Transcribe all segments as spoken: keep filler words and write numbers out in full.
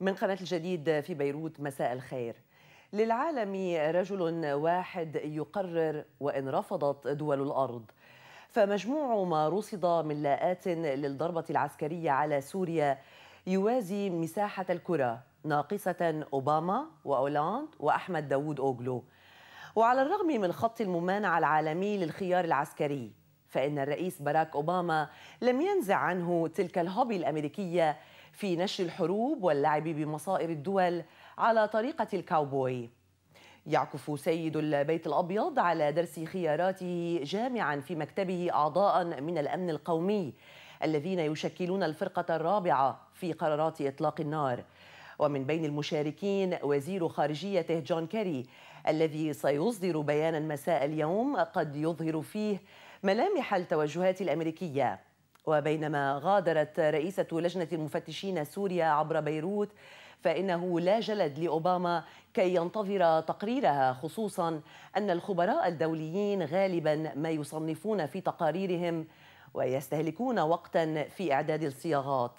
من قناة الجديد في بيروت، مساء الخير. للعالم رجل واحد يقرر وإن رفضت دول الأرض. فمجموع ما رصد من لاءات للضربة العسكرية على سوريا يوازي مساحة الكرة، ناقصة أوباما وأولاند وأحمد داوود أوغلو. وعلى الرغم من خط الممانعة العالمي للخيار العسكري، فإن الرئيس باراك أوباما لم ينزع عنه تلك الهوبي الأمريكية في نشر الحروب واللعب بمصائر الدول على طريقة الكاوبوي. يعكف سيد البيت الأبيض على درس خياراته جامعا في مكتبه أعضاء من الأمن القومي الذين يشكلون الفرقة الرابعة في قرارات إطلاق النار، ومن بين المشاركين وزير خارجيته جون كيري الذي سيصدر بيانا مساء اليوم قد يظهر فيه ملامح التوجهات الأمريكية. وبينما غادرت رئيسة لجنة المفتشين سوريا عبر بيروت، فإنه لا جلد لأوباما كي ينتظر تقريرها، خصوصا أن الخبراء الدوليين غالبا ما يصنفون في تقاريرهم ويستهلكون وقتا في إعداد الصياغات.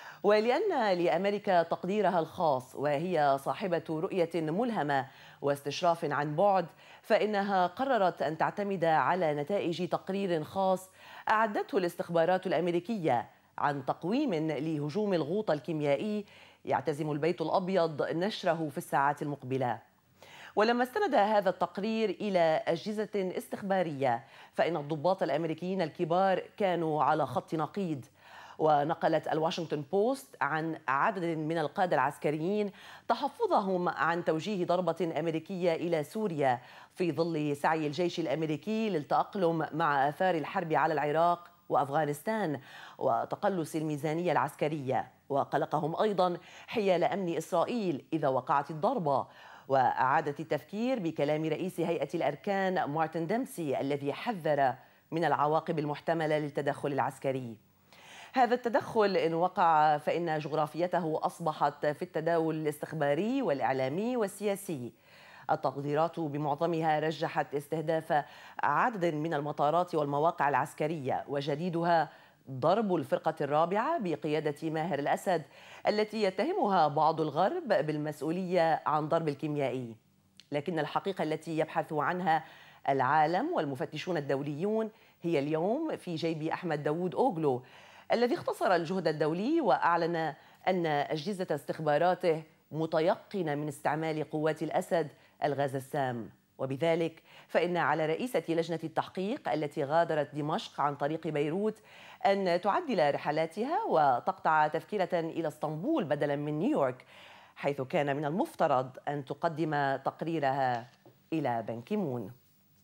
ولأن لأمريكا تقديرها الخاص وهي صاحبة رؤية ملهمة واستشراف عن بعد، فإنها قررت أن تعتمد على نتائج تقرير خاص أعدته الاستخبارات الأمريكية عن تقويم لهجوم الغوط الكيميائي يعتزم البيت الأبيض نشره في الساعات المقبلة. ولما استند هذا التقرير إلى أجهزة استخبارية، فإن الضباط الأمريكيين الكبار كانوا على خط نقيض. ونقلت الواشنطن بوست عن عدد من القادة العسكريين تحفظهم عن توجيه ضربة أمريكية إلى سوريا في ظل سعي الجيش الأمريكي للتأقلم مع آثار الحرب على العراق وأفغانستان وتقلص الميزانية العسكرية، وقلقهم أيضا حيال أمن إسرائيل إذا وقعت الضربة. وأعادت التفكير بكلام رئيس هيئة الأركان مارتن ديمسي الذي حذر من العواقب المحتملة للتدخل العسكري. هذا التدخل إن وقع فإن جغرافيته أصبحت في التداول الاستخباري والإعلامي والسياسي. التقديرات بمعظمها رجحت استهداف عدد من المطارات والمواقع العسكرية، وجديدها ضرب الفرقة الرابعة بقيادة ماهر الأسد التي يتهمها بعض الغرب بالمسؤولية عن ضرب الكيميائي. لكن الحقيقة التي يبحث عنها العالم والمفتشون الدوليون هي اليوم في جيب أحمد داوود أوغلو الذي اختصر الجهد الدولي وأعلن أن أجهزة استخباراته متيقنة من استعمال قوات الأسد الغاز السام. وبذلك فإن على رئيسة لجنة التحقيق التي غادرت دمشق عن طريق بيروت أن تعدل رحلاتها وتقطع تذكرة إلى اسطنبول بدلا من نيويورك، حيث كان من المفترض أن تقدم تقريرها إلى بان كي مون.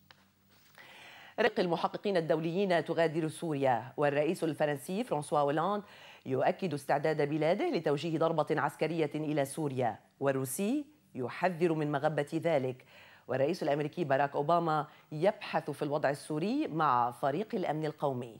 رق المحققين الدوليين تغادر سوريا، والرئيس الفرنسي فرانسوا أولاند يؤكد استعداد بلاده لتوجيه ضربة عسكرية إلى سوريا، والروسي يحذر من مغبة ذلك. والرئيس الأمريكي باراك أوباما يبحث في الوضع السوري مع فريق الأمن القومي.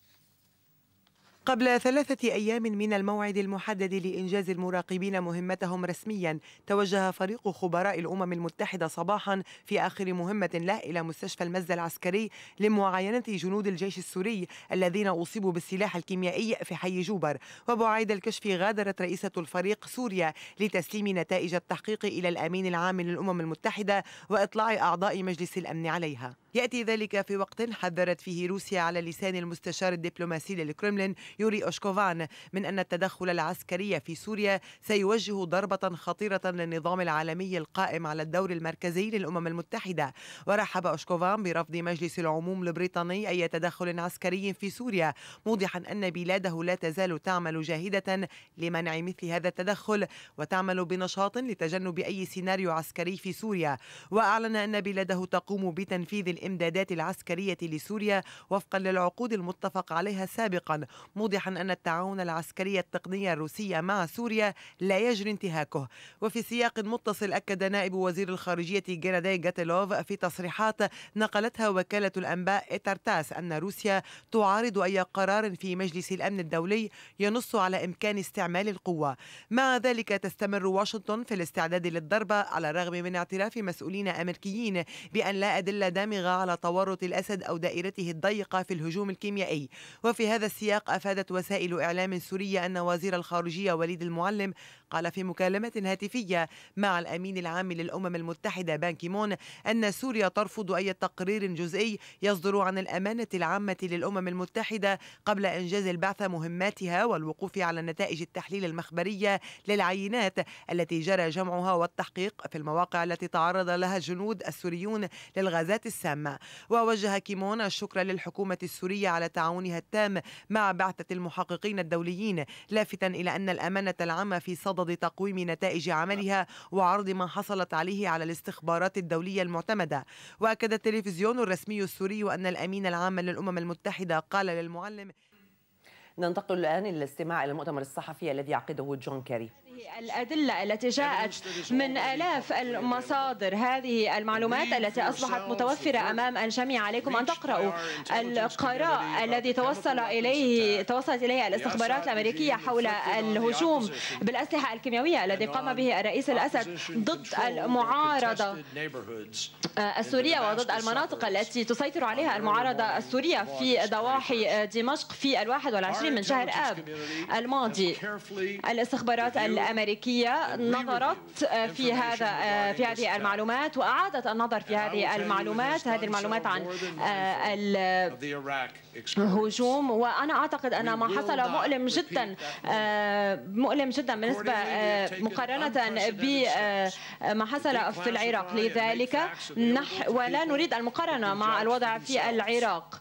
قبل ثلاثة أيام من الموعد المحدد لإنجاز المراقبين مهمتهم رسميا، توجه فريق خبراء الأمم المتحدة صباحا في آخر مهمة له إلى مستشفى المزة العسكري لمعاينة جنود الجيش السوري الذين أصيبوا بالسلاح الكيميائي في حي جوبر. وبعيد الكشف غادرت رئيسة الفريق سوريا لتسليم نتائج التحقيق إلى الأمين العام للأمم المتحدة وإطلاع أعضاء مجلس الأمن عليها. يأتي ذلك في وقت حذرت فيه روسيا على لسان المستشار الدبلوماسي للكرملين يوري أوشكوفان من أن التدخل العسكري في سوريا سيوجه ضربة خطيرة للنظام العالمي القائم على الدور المركزي للأمم المتحدة. ورحب أوشكوفان برفض مجلس العموم البريطاني أي تدخل عسكري في سوريا، موضحا أن بلاده لا تزال تعمل جاهدة لمنع مثل هذا التدخل وتعمل بنشاط لتجنب أي سيناريو عسكري في سوريا. وأعلن أن بلاده تقوم بتنفيذ الإمدادات العسكرية لسوريا وفقا للعقود المتفق عليها سابقا، موضحا أن التعاون العسكري التقني الروسي مع سوريا لا يجري انتهاكه. وفي سياق متصل أكد نائب وزير الخارجية جيراداي غاتيلوف في تصريحات نقلتها وكالة الأنباء تارتاس أن روسيا تعارض أي قرار في مجلس الأمن الدولي ينص على إمكان استعمال القوة. مع ذلك تستمر واشنطن في الاستعداد للضربة على الرغم من اعتراف مسؤولين أمريكيين بأن لا أدلة دامغة على تورط الأسد أو دائرته الضيقة في الهجوم الكيميائي. وفي هذا السياق أفادت وسائل إعلام سورية أن وزير الخارجية وليد المعلم قال في مكالمة هاتفية مع الأمين العام للأمم المتحدة بان كيمون أن سوريا ترفض أي تقرير جزئي يصدر عن الأمانة العامة للأمم المتحدة قبل إنجاز البعثة مهماتها والوقوف على نتائج التحليل المخبرية للعينات التي جرى جمعها والتحقيق في المواقع التي تعرض لها الجنود السوريون للغازات السامة. ووجه كيمون الشكر للحكومة السورية على تعاونها التام مع بعثة المحققين الدوليين، لافتا إلى أن الأمانة العامة في صدد تقويم نتائج عملها وعرض ما حصلت عليه على الاستخبارات الدولية المعتمدة. وأكد التلفزيون الرسمي السوري أن الأمين العام للأمم المتحدة قال للمعلم. ننتقل الآن إلى الاستماع إلى المؤتمر الصحفي الذي يعقده جون كيري. الأدلة التي جاءت من آلاف المصادر، هذه المعلومات التي أصبحت متوفرة أمام الجميع، عليكم أن تقرأوا القرار الذي توصل إليه توصلت إليه الاستخبارات الأمريكية حول الهجوم بالأسلحة الكيميائية الذي قام به الرئيس الأسد ضد المعارضة السورية وضد المناطق التي تسيطر عليها المعارضة السورية في ضواحي دمشق في الواحد والعشرين من شهر آب الماضي. الاستخبارات الأمريكية نظرت في هذا في هذه المعلومات وأعادت النظر في هذه المعلومات هذه المعلومات عن الهجوم، وأنا أعتقد أن ما حصل مؤلم جدا مؤلم جدا بالنسبة مقارنة بما حصل في العراق. لذلك نحن ولا نريد المقارنة مع الوضع في العراق،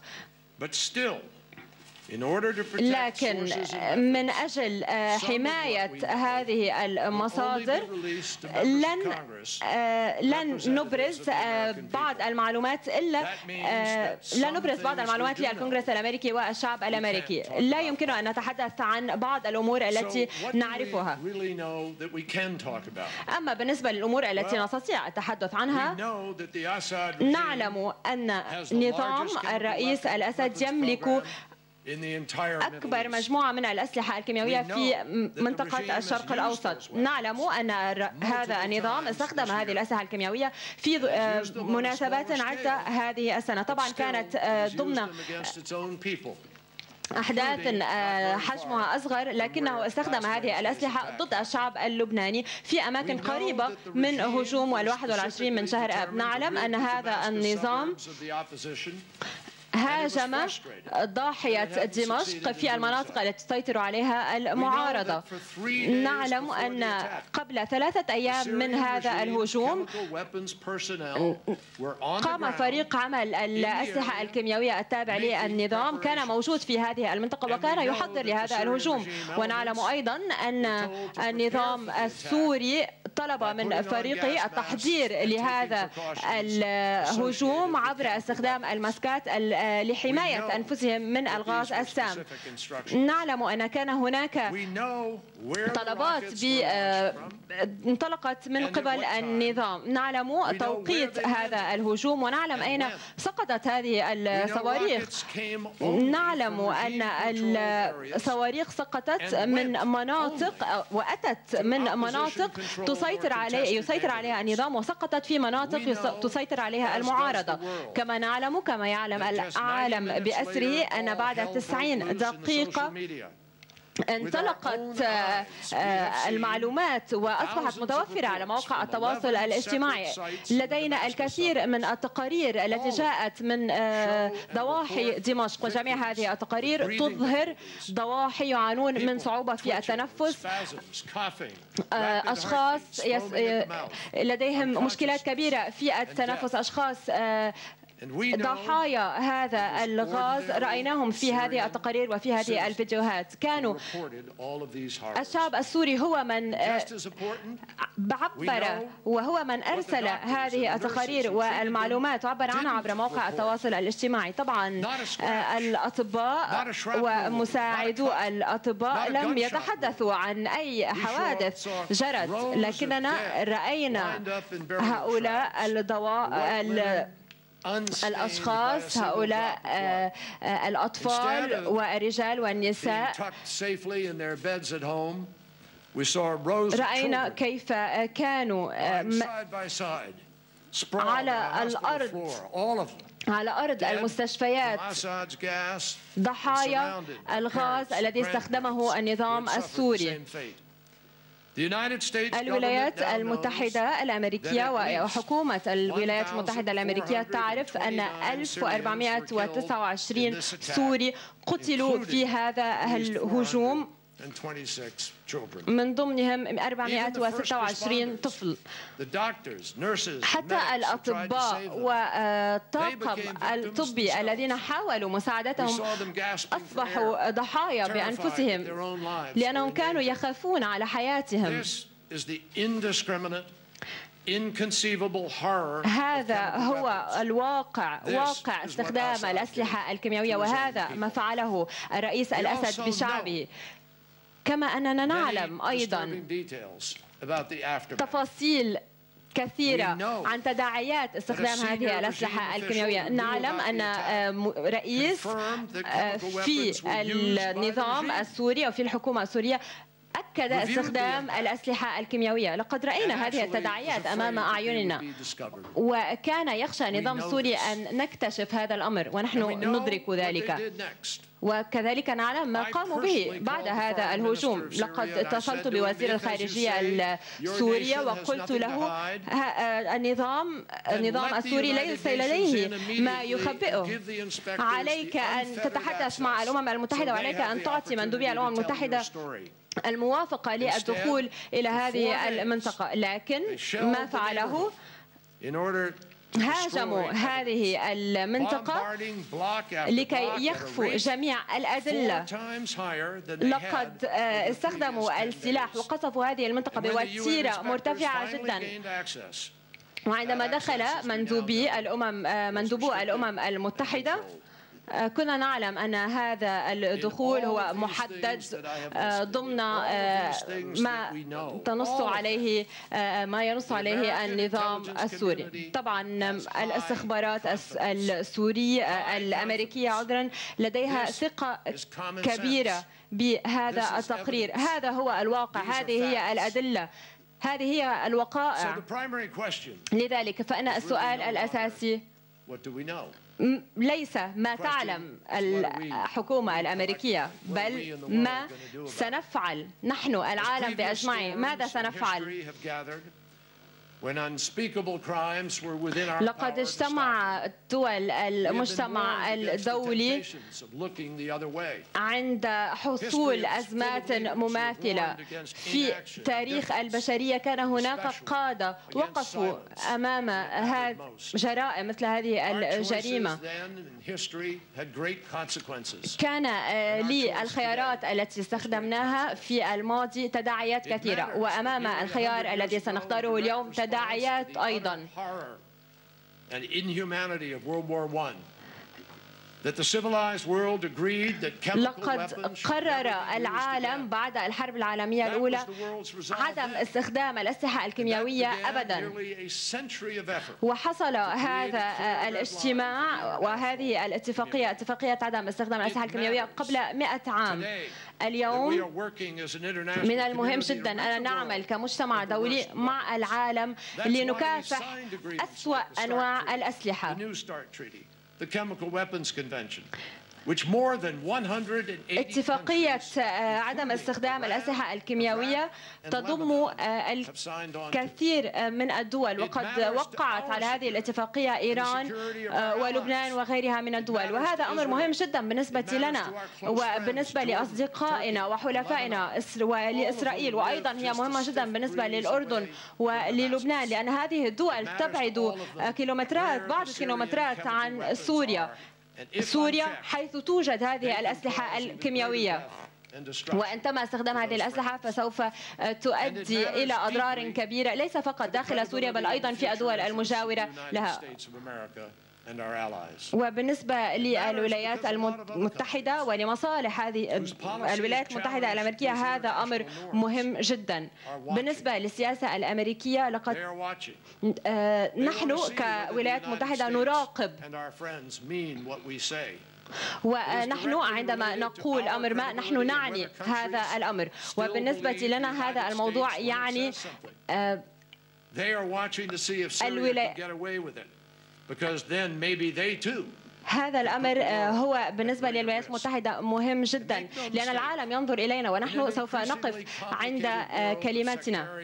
لكن من أجل حماية هذه المصادر لن لن نبرز بعض المعلومات إلا لن نبرز بعض المعلومات للكونغرس الأمريكي والشعب الأمريكي. لا يمكن أن نتحدث عن بعض الأمور التي نعرفها، أما بالنسبة للأمور التي نستطيع التحدث عنها نعلم أن نظام الرئيس الأسد يملك أكبر مجموعة من الأسلحة الكيميائية في منطقة الشرق الأوسط. نعلم أن هذا النظام استخدم هذه الأسلحة الكيميائية في مناسبات عدة هذه السنة، طبعا كانت ضمن أحداث حجمها أصغر، لكنه استخدم هذه الأسلحة ضد الشعب اللبناني في أماكن قريبة من هجوم الواحد والعشرين من شهر آب. نعلم أن هذا النظام هاجم ضاحية دمشق في المناطق التي تسيطر عليها المعارضة. نعلم أن قبل ثلاثة أيام من هذا الهجوم قام فريق عمل الأسلحة الكيميائية التابع للنظام كان موجود في هذه المنطقة وكان يحضر لهذا الهجوم. ونعلم أيضا أن النظام السوري طلب من فريقه التحضير لهذا الهجوم عبر استخدام الماسكات لحماية أنفسهم من الغاز السام. نعلم أن كان هناك طلبات انطلقت من قبل النظام. نعلم توقيت هذا الهجوم ونعلم أين سقطت هذه الصواريخ. نعلم أن الصواريخ سقطت من مناطق وأتت من مناطق تسيطر عليه يسيطر عليها النظام وسقطت في مناطق تسيطر عليها المعارضة. كما نعلم كما يعلم العالم بأسره أن بعد تسعين دقيقة انطلقت المعلومات وأصبحت متوفرة على مواقع التواصل الاجتماعي. لدينا الكثير من التقارير التي جاءت من ضواحي دمشق، وجميع هذه التقارير تظهر ضواحي يعانون من صعوبة في التنفس، أشخاص لديهم مشكلات كبيرة في التنفس، أشخاص ضحايا هذا الغاز رأيناهم في هذه التقارير وفي هذه الفيديوهات. كانوا الشعب السوري هو من عبر وهو من أرسل هذه التقارير والمعلومات وعبر عنها عبر مواقع التواصل الاجتماعي. طبعا الأطباء ومساعدو الأطباء لم يتحدثوا عن أي حوادث جرت، لكننا رأينا هؤلاء الضواء الأشخاص هؤلاء الأطفال والرجال والنساء. رأينا كيف كانوا على الأرض على أرض المستشفيات ضحايا الغاز الذي استخدمه النظام السوري. الولايات المتحدة الأمريكية وحكومة الولايات المتحدة الأمريكية تعرف أن ألف وأربعمائة وتسعة وعشرين سوري قتلوا في هذا الهجوم، من ضمنهم أربعمائة وستة وعشرين طفل. حتى الأطباء والطاقم الطبي الذين حاولوا مساعدتهم أصبحوا ضحايا بأنفسهم لأنهم كانوا يخافون على حياتهم. هذا هو الواقع، واقع استخدام الأسلحة الكيميائية، وهذا ما فعله الرئيس الأسد بشعبه. كما أننا نعلم أيضا تفاصيل كثيرة عن تداعيات استخدام هذه الأسلحة الكيميائية. نعلم أن رئيس في النظام السوري وفي الحكومة السورية أكد استخدام الأسلحة الكيميائية. لقد رأينا هذه التداعيات أمام أعيننا، وكان يخشى النظام السوري أن نكتشف هذا الأمر ونحن ندرك ذلك. وكذلك نعلم ما قاموا به بعد هذا الهجوم. لقد اتصلت بوزير الخارجية السوري وقلت له النظام النظام السوري ليس لديه ما يخبئه. عليك أن تتحدث مع الأمم المتحدة، وعليك أن تعطي مندوبي الأمم المتحدة الموافقة للدخول إلى هذه المنطقة. لكن ما فعله هاجموا هذه المنطقة لكي يخفوا جميع الأدلة. لقد استخدموا السلاح وقصفوا هذه المنطقة بوتيرة مرتفعة جدا. وعندما دخل مندوبي الأمم مندوبو الأمم المتحدة كنا نعلم أن هذا الدخول هو محدد ضمن ما تنص عليه ما ينص عليه النظام السوري. طبعا الاستخبارات السورية الأمريكية عذرا لديها ثقة كبيرة بهذا التقرير. هذا هو الواقع، هذه هي الأدلة، هذه هي الوقائع. لذلك فإن السؤال الأساسي ليس ما تعلم الحكومة الأمريكية، بل ما سنفعل نحن العالم بأجمعه. ماذا سنفعل؟ لقد اجتمع دول المجتمع الدولي عند حصول أزمات مماثلة في تاريخ البشرية. كان هناك قادة وقفوا أمام جرائم مثل هذه الجريمة. كان للخيارات التي استخدمناها في الماضي تداعيات كثيرة، وأمام الخيار الذي سنختاره اليوم تداعيات أيضا. لقد قرر العالم بعد الحرب العالمية الأولى عدم استخدام الأسلحة الكيميائية أبدا، وحصل هذا الاجتماع وهذه الاتفاقية اتفاقية عدم استخدام الأسلحة الكيميائية قبل مئة عام. اليوم من المهم جدا أن نعمل كمجتمع دولي مع العالم لنكافح أسوأ أنواع الأسلحة. اتفاقية عدم استخدام الأسلحة الكيميائية تضم الكثير من الدول، وقد وقعت على هذه الاتفاقية إيران ولبنان وغيرها من الدول. وهذا أمر مهم جدا بالنسبة لنا وبالنسبة لأصدقائنا وحلفائنا ولإسرائيل، وأيضا هي مهمة جدا بالنسبة للأردن وللبنان، لأن هذه الدول تبعد كيلومترات بعض الكيلومترات عن سوريا سوريا حيث توجد هذه الأسلحة الكيميائية. وإن تم استخدام هذه الأسلحة فسوف تؤدي إلى أضرار كبيرة ليس فقط داخل سوريا بل أيضا في الدول المجاورة لها. وبالنسبة للولايات المتحدة ولمصالح هذه الولايات المتحدة الأمريكية هذا أمر مهم جدا. بالنسبة للسياسة الأمريكية لقد نحن كولايات متحدة نراقب، ونحن عندما نقول أمر ما نحن نعني هذا الأمر. وبالنسبة لنا هذا الموضوع يعني الولايات هذا الأمر هو بالنسبة للولايات المتحدة مهم جدا، لأن العالم ينظر إلينا ونحن سوف نقف عند كلماتنا.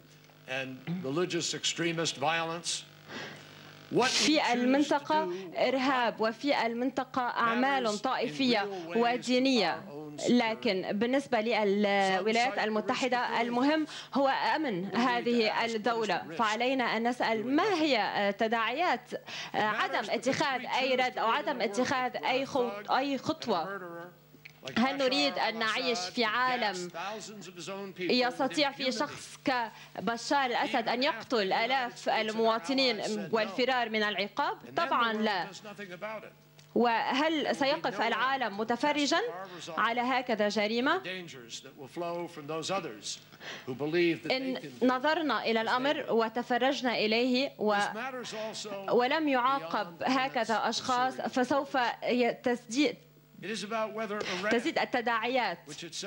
في المنطقة إرهاب، وفي المنطقة أعمال طائفية ودينية، لكن بالنسبة للولايات المتحدة المهم هو أمن هذه الدولة. فعلينا أن نسأل ما هي تداعيات عدم اتخاذ أي رد أو عدم اتخاذ أي أي خطوة. هل نريد أن نعيش في عالم يستطيع فيه شخص كبشار الأسد أن يقتل آلاف المواطنين والفرار من العقاب؟ طبعا لا. وهل سيقف العالم متفرجا على هكذا جريمة؟ إن نظرنا إلى الأمر وتفرجنا إليه و... ولم يعاقب هكذا أشخاص فسوف تزيد تزيد التداعيات.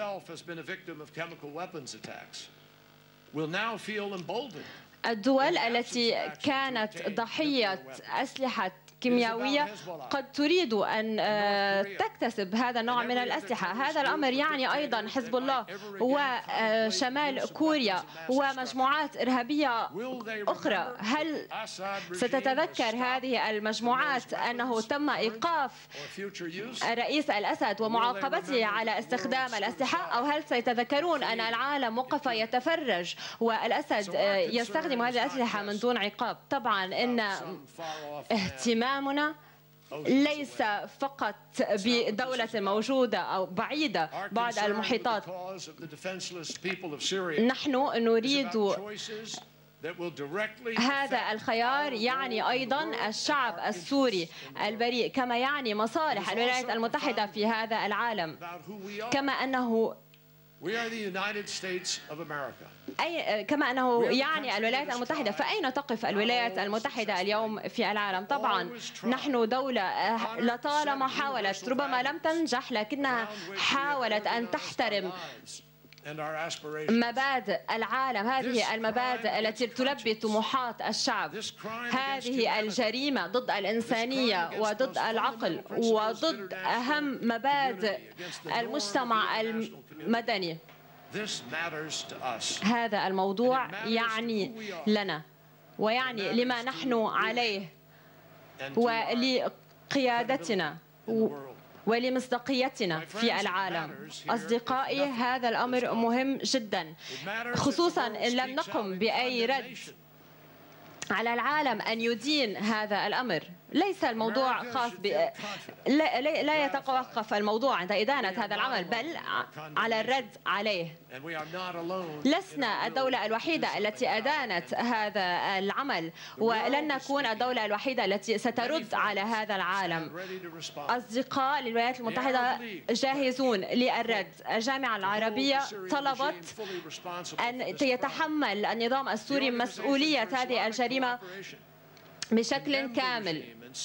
الدول التي كانت ضحية أسلحة كيميائية قد تريد أن تكتسب هذا النوع من الأسلحة. هذا الأمر يعني أيضا حزب الله وشمال كوريا ومجموعات إرهابية أخرى. هل ستتذكر هذه المجموعات أنه تم إيقاف الرئيس الأسد ومعاقبته على استخدام الأسلحة؟ أو هل سيتذكرون أن العالم وقف يتفرج والأسد يستخدم هذه الأسلحة من دون عقاب؟ طبعا إن اهتمام اهتمامنا ليس فقط بدولة موجودة أو بعيدة بعد المحيطات. نحن نريد هذا الخيار، يعني أيضا الشعب السوري البريء، كما يعني مصالح الولايات المتحدة في هذا العالم، كما أنه أي كما أنه يعني الولايات المتحدة. فأين تقف الولايات المتحدة اليوم في العالم؟ طبعا نحن دولة لطالما حاولت، ربما لم تنجح، لكنها حاولت أن تحترم مبادئ العالم، هذه المبادئ التي تلبي طموحات الشعب. هذه الجريمة ضد الإنسانية وضد العقل وضد أهم مبادئ المجتمع المدني. هذا الموضوع يعني لنا ويعني لما نحن عليه ولقيادتنا ولمصداقيتنا في العالم. أصدقائي، هذا الأمر مهم جدا، خصوصا إن لم نقم بأي رد. على العالم أن يدين هذا الأمر. ليس الموضوع خاص ب... لا, لا يتوقف الموضوع عند إدانة هذا العمل، بل على الرد عليه. لسنا الدولة الوحيدة التي أدانت هذا العمل، ولن نكون الدولة الوحيدة التي سترد على هذا العالم. أصدقاء للولايات المتحدة جاهزون للرد. الجامعة العربية طلبت أن يتحمل النظام السوري مسؤولية هذه الجريمة بشكل كامل،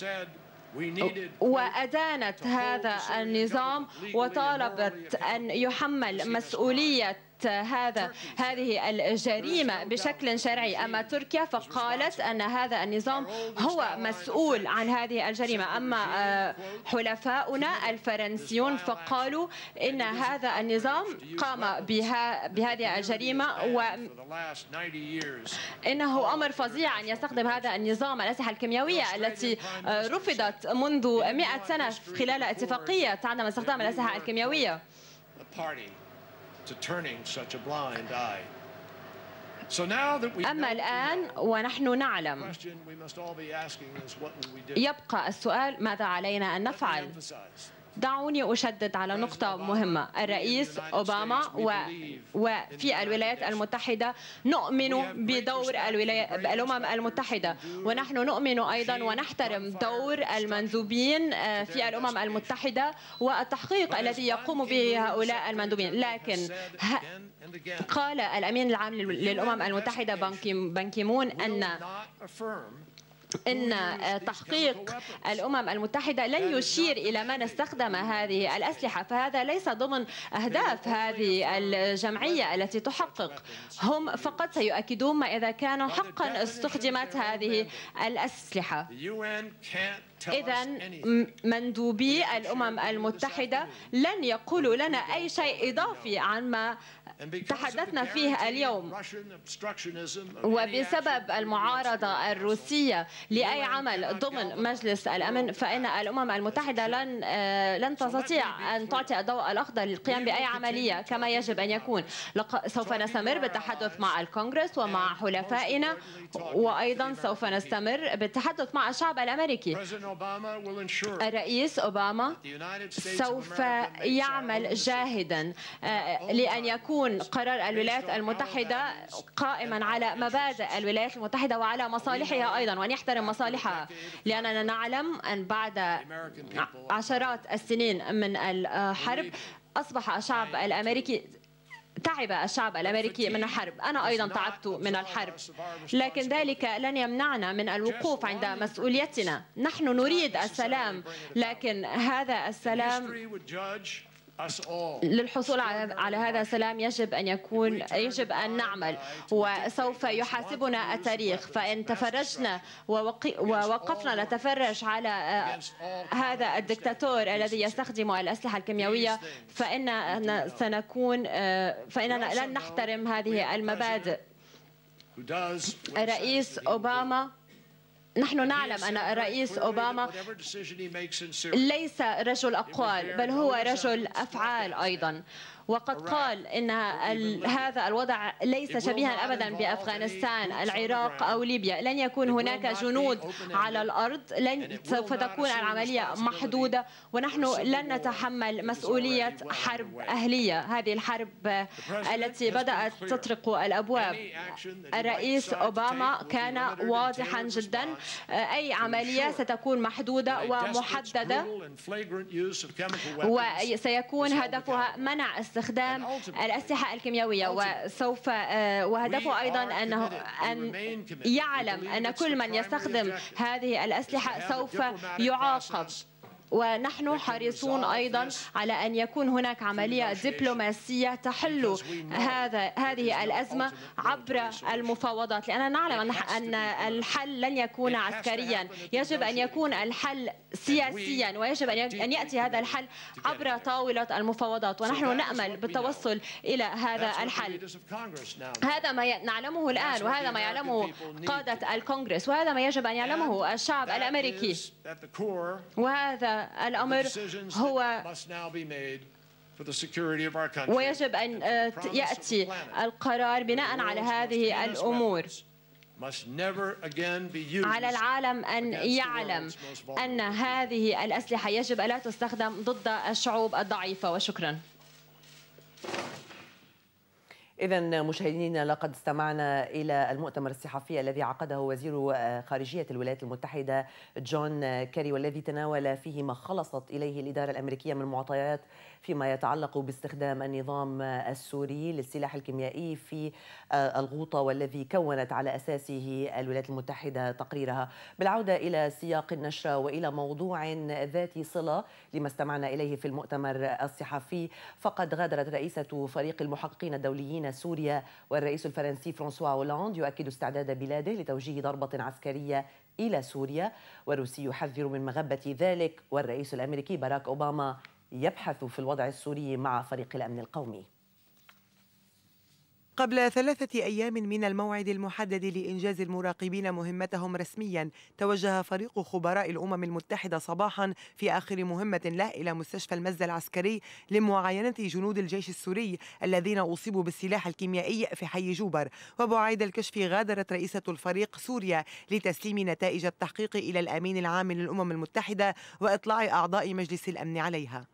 وأدانت هذا النظام وطالبت أن يحمل مسؤولية هذا هذه الجريمة بشكل شرعي. أما تركيا فقالت أن هذا النظام هو مسؤول عن هذه الجريمة. أما حلفاؤنا الفرنسيون فقالوا إن هذا النظام قام بها بهذه الجريمة، وإنه أمر فظيع أن يستخدم هذا النظام الأسلحة الكيميائية التي رفضت منذ مئة سنة خلال اتفاقية عدم استخدام الأسلحة الكيميائية. أما الآن ونحن نعلم، يبقى السؤال: ماذا علينا أن نفعل؟ دعوني أشدد على نقطة مهمة. الرئيس أوباما وفي الولايات المتحدة نؤمن بدور الأمم المتحدة، ونحن نؤمن أيضا ونحترم دور المندوبين في الأمم المتحدة والتحقيق الذي يقوم به هؤلاء المندوبين. لكن قال الأمين العام للأمم المتحدة بان كي مون أن إن تحقيق الأمم المتحدة لن يشير إلى من استخدم هذه الأسلحة، فهذا ليس ضمن أهداف هذه الجمعية التي تحقق. هم فقط سيؤكدون ما إذا كان حقا استخدمت هذه الأسلحة. إذا مندوبي الأمم المتحدة لن يقولوا لنا أي شيء إضافي عن ما تحدثنا فيه اليوم. وبسبب المعارضة الروسية لأي عمل ضمن مجلس الأمن، فإن الأمم المتحدة لن لن تستطيع أن تعطي الضوء الأخضر للقيام بأي عملية كما يجب أن يكون. سوف نستمر بالتحدث مع الكونغرس ومع حلفائنا، وأيضا سوف نستمر بالتحدث مع الشعب الأمريكي. الرئيس أوباما سوف يعمل جاهدا لأن يكون قرار الولايات المتحدة قائما على مبادئ الولايات المتحدة وعلى مصالحها أيضا، وأن يحترم مصالحها، لأننا نعلم أن بعد عشرات السنين من الحرب أصبح الشعب الأمريكي تعب الشعب الأمريكي من الحرب. أنا أيضا تعبت من الحرب، لكن ذلك لن يمنعنا من الوقوف عند مسؤوليتنا. نحن نريد السلام، لكن هذا السلام للحصول على هذا السلام يجب أن يكون يجب أن نعمل، وسوف يحاسبنا التاريخ. فإن تفرجنا ووقفنا نتفرج على هذا الدكتاتور الذي يستخدم الأسلحة الكيميائية، فإننا سنكون فإننا لن نحترم هذه المبادئ. الرئيس أوباما، نحن نعلم أن الرئيس أوباما ليس رجل أقوال، بل هو رجل أفعال أيضا. وقد قال إن هذا الوضع ليس شبيها أبدا بأفغانستان، العراق أو ليبيا. لن يكون هناك جنود على الأرض، لن سوف تكون العملية محدودة، ونحن لن نتحمل مسؤولية حرب أهلية، هذه الحرب التي بدأت تطرق الأبواب. الرئيس أوباما كان واضحا جدا، أي عملية ستكون محدودة ومحددة، وسيكون هدفها منع استخدام الأسلحة الكيميائية، وسوف وهدفه أيضا أنه أن يعلم أن كل من يستخدم هذه الأسلحة سوف يعاقب. ونحن حريصون أيضا على أن يكون هناك عملية دبلوماسية تحل هذا هذه الأزمة عبر المفاوضات، لأننا نعلم أن الحل لن يكون عسكريا، يجب أن يكون الحل سياسيا، ويجب أن يأتي هذا الحل عبر طاولة المفاوضات، ونحن نأمل بالتوصل إلى هذا الحل. هذا ما نعلمه الآن، وهذا ما يعلمه قادة الكونغرس، وهذا ما يجب أن يعلمه الشعب الأمريكي. وهذا الأمر هو ويجب أن يأتي القرار بناء على هذه الأمور. على العالم أن يعلم أن هذه الأسلحة يجب ألا تستخدم ضد الشعوب الضعيفة. وشكرا. إذا مشاهدينا، لقد استمعنا إلى المؤتمر الصحفي الذي عقده وزير خارجية الولايات المتحدة جون كيري، والذي تناول فيه ما خلصت إليه الإدارة الأمريكية من معطيات فيما يتعلق باستخدام النظام السوري للسلاح الكيميائي في الغوطة، والذي كونت على أساسه الولايات المتحدة تقريرها. بالعودة إلى سياق النشرة وإلى موضوع ذات صلة لما استمعنا إليه في المؤتمر الصحفي، فقد غادرت رئيسة فريق المحققين الدوليين سوريا والرئيس الفرنسي فرانسوا هولاند يؤكد استعداد بلاده لتوجيه ضربة عسكرية إلى سوريا، والروسي يحذر من مغبة ذلك، والرئيس الأمريكي باراك أوباما يبحث في الوضع السوري مع فريق الأمن القومي. قبل ثلاثة أيام من الموعد المحدد لإنجاز المراقبين مهمتهم رسميا، توجه فريق خبراء الأمم المتحدة صباحا في آخر مهمة له إلى مستشفى المزة العسكري لمعاينة جنود الجيش السوري الذين أصيبوا بالسلاح الكيميائي في حي جوبر. وبعد الكشف غادرت رئيسة الفريق سوريا لتسليم نتائج التحقيق إلى الأمين العام للأمم المتحدة وإطلاع أعضاء مجلس الأمن عليها.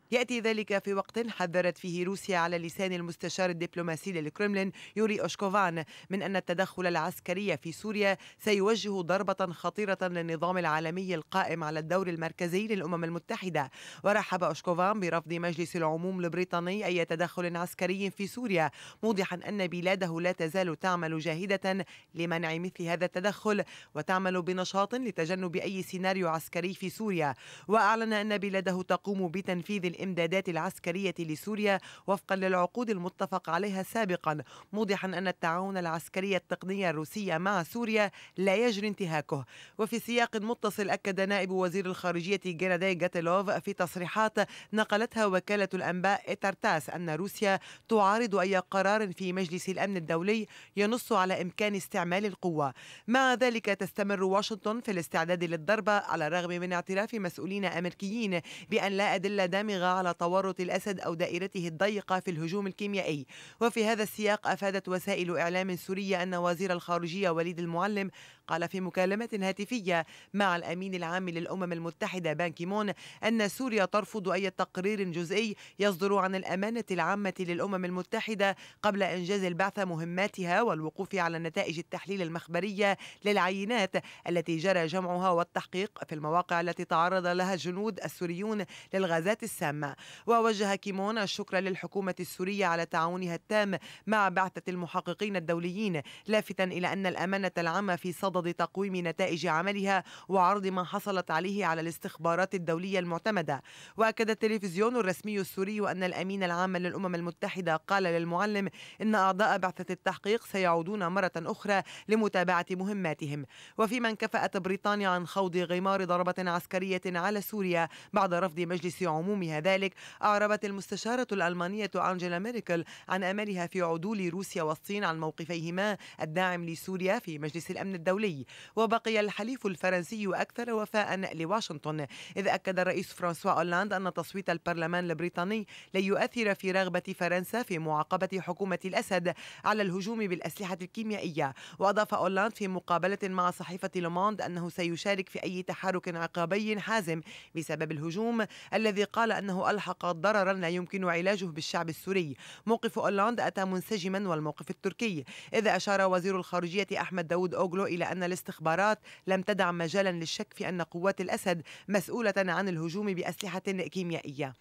يأتي ذلك في وقت حذرت فيه روسيا على لسان المستشار الدبلوماسي للكرملين يوري أوشكوفان من أن التدخل العسكري في سوريا سيوجه ضربة خطيرة للنظام العالمي القائم على الدور المركزي للأمم المتحدة. ورحب أوشكوفان برفض مجلس العموم البريطاني أي تدخل عسكري في سوريا، موضحا أن بلاده لا تزال تعمل جاهدة لمنع مثل هذا التدخل وتعمل بنشاط لتجنب أي سيناريو عسكري في سوريا. وأعلن أن بلاده تقوم بتنفيذ الإمدادات العسكرية لسوريا وفقا للعقود المتفق عليها سابقا، موضحا أن التعاون العسكري التقني الروسي مع سوريا لا يجري انتهاكه. وفي سياق متصل أكد نائب وزير الخارجية جينادي غاتيلوف في تصريحات نقلتها وكالة الأنباء تارتاس أن روسيا تعارض أي قرار في مجلس الأمن الدولي ينص على إمكان استعمال القوة. مع ذلك تستمر واشنطن في الاستعداد للضربة على الرغم من اعتراف مسؤولين أمريكيين بأن لا أدلة دامغة على تورط الأسد أو دائرته الضيقة في الهجوم الكيميائي. وفي هذا السياق أفادت وسائل إعلام سورية أن وزير الخارجية وليد المعلم قال في مكالمة هاتفية مع الأمين العام للأمم المتحدة بان كيمون أن سوريا ترفض أي تقرير جزئي يصدر عن الأمانة العامة للأمم المتحدة قبل إنجاز البعث مهماتها والوقوف على نتائج التحليل المخبرية للعينات التي جرى جمعها والتحقيق في المواقع التي تعرض لها الجنود السوريون للغازات السامة. ووجه كيمون الشكر للحكومة السورية على تعاونها التام مع بعثة المحققين الدوليين، لافتا إلى أن الأمانة العامة في صدد تقويم نتائج عملها وعرض ما حصلت عليه على الاستخبارات الدولية المعتمدة. وأكد التلفزيون الرسمي السوري أن الأمين العام للأمم المتحدة قال للمعلم إن أعضاء بعثة التحقيق سيعودون مرة أخرى لمتابعة مهماتهم. وفيما انكفأت بريطانيا عن خوض غمار ضربة عسكرية على سوريا بعد رفض مجلس عمومها ذلك، أعربت المستشارة الألمانية أنجيلا ميركل عن أملها في عدول روسيا والصين عن موقفيهما الداعم لسوريا في مجلس الأمن الدولي. وبقي الحليف الفرنسي أكثر وفاء لواشنطن، إذ أكد الرئيس فرانسوا أولاند أن تصويت البرلمان البريطاني لن يؤثر في رغبة فرنسا في معاقبة حكومة الأسد على الهجوم بالأسلحة الكيميائية. وأضاف أولاند في مقابلة مع صحيفة لوموند أنه سيشارك في أي تحرك عقابي حازم بسبب الهجوم الذي قال أنه ألحق ضررا لا يمكن علاجه بالشعب السوري. موقف أولاند أتى منسجما والموقف التركي، إذ أشار وزير الخارجية أحمد داود أوغلو إلى أن الاستخبارات لم تدع مجالا للشك في أن قوات الأسد مسؤولة عن الهجوم بأسلحة كيميائية.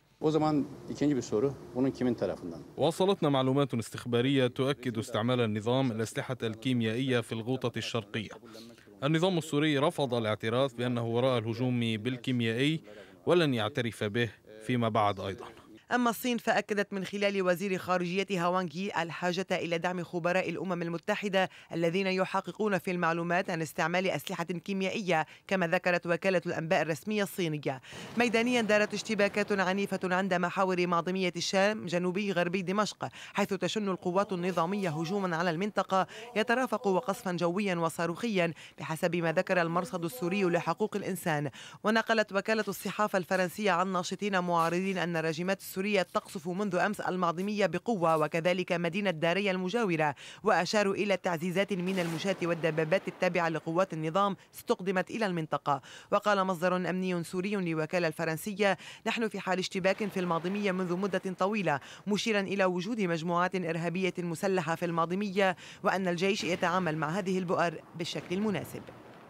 وصلتنا معلومات استخبارية تؤكد استعمال النظام الأسلحة الكيميائية في الغوطة الشرقية. النظام السوري رفض الاعتراف بأنه وراء الهجوم بالكيميائي ولن يعترف به فيما بعد أيضا. أما الصين فأكدت من خلال وزير خارجيتها وانغ يي الحاجة إلى دعم خبراء الأمم المتحدة الذين يحققون في المعلومات عن استعمال أسلحة كيميائية، كما ذكرت وكالة الأنباء الرسمية الصينية. ميدانيا دارت اشتباكات عنيفة عند محاور معظمية الشام جنوبي غربي دمشق، حيث تشن القوات النظامية هجوما على المنطقة يترافق وقصفا جويا وصاروخيا بحسب ما ذكر المرصد السوري لحقوق الإنسان. ونقلت وكالة الصحافة الفرنسية عن ناشطين معارضين أن الرجمات السورية تقصف منذ أمس المعظمية بقوة وكذلك مدينة داريا المجاورة، وأشاروا إلى تعزيزات من المشاة والدبابات التابعة لقوات النظام استقدمت إلى المنطقة. وقال مصدر أمني سوري للوكالة الفرنسية: نحن في حال اشتباك في المعظمية منذ مدة طويلة، مشيرا إلى وجود مجموعات إرهابية مسلحة في المعظمية وأن الجيش يتعامل مع هذه البؤر بالشكل المناسب.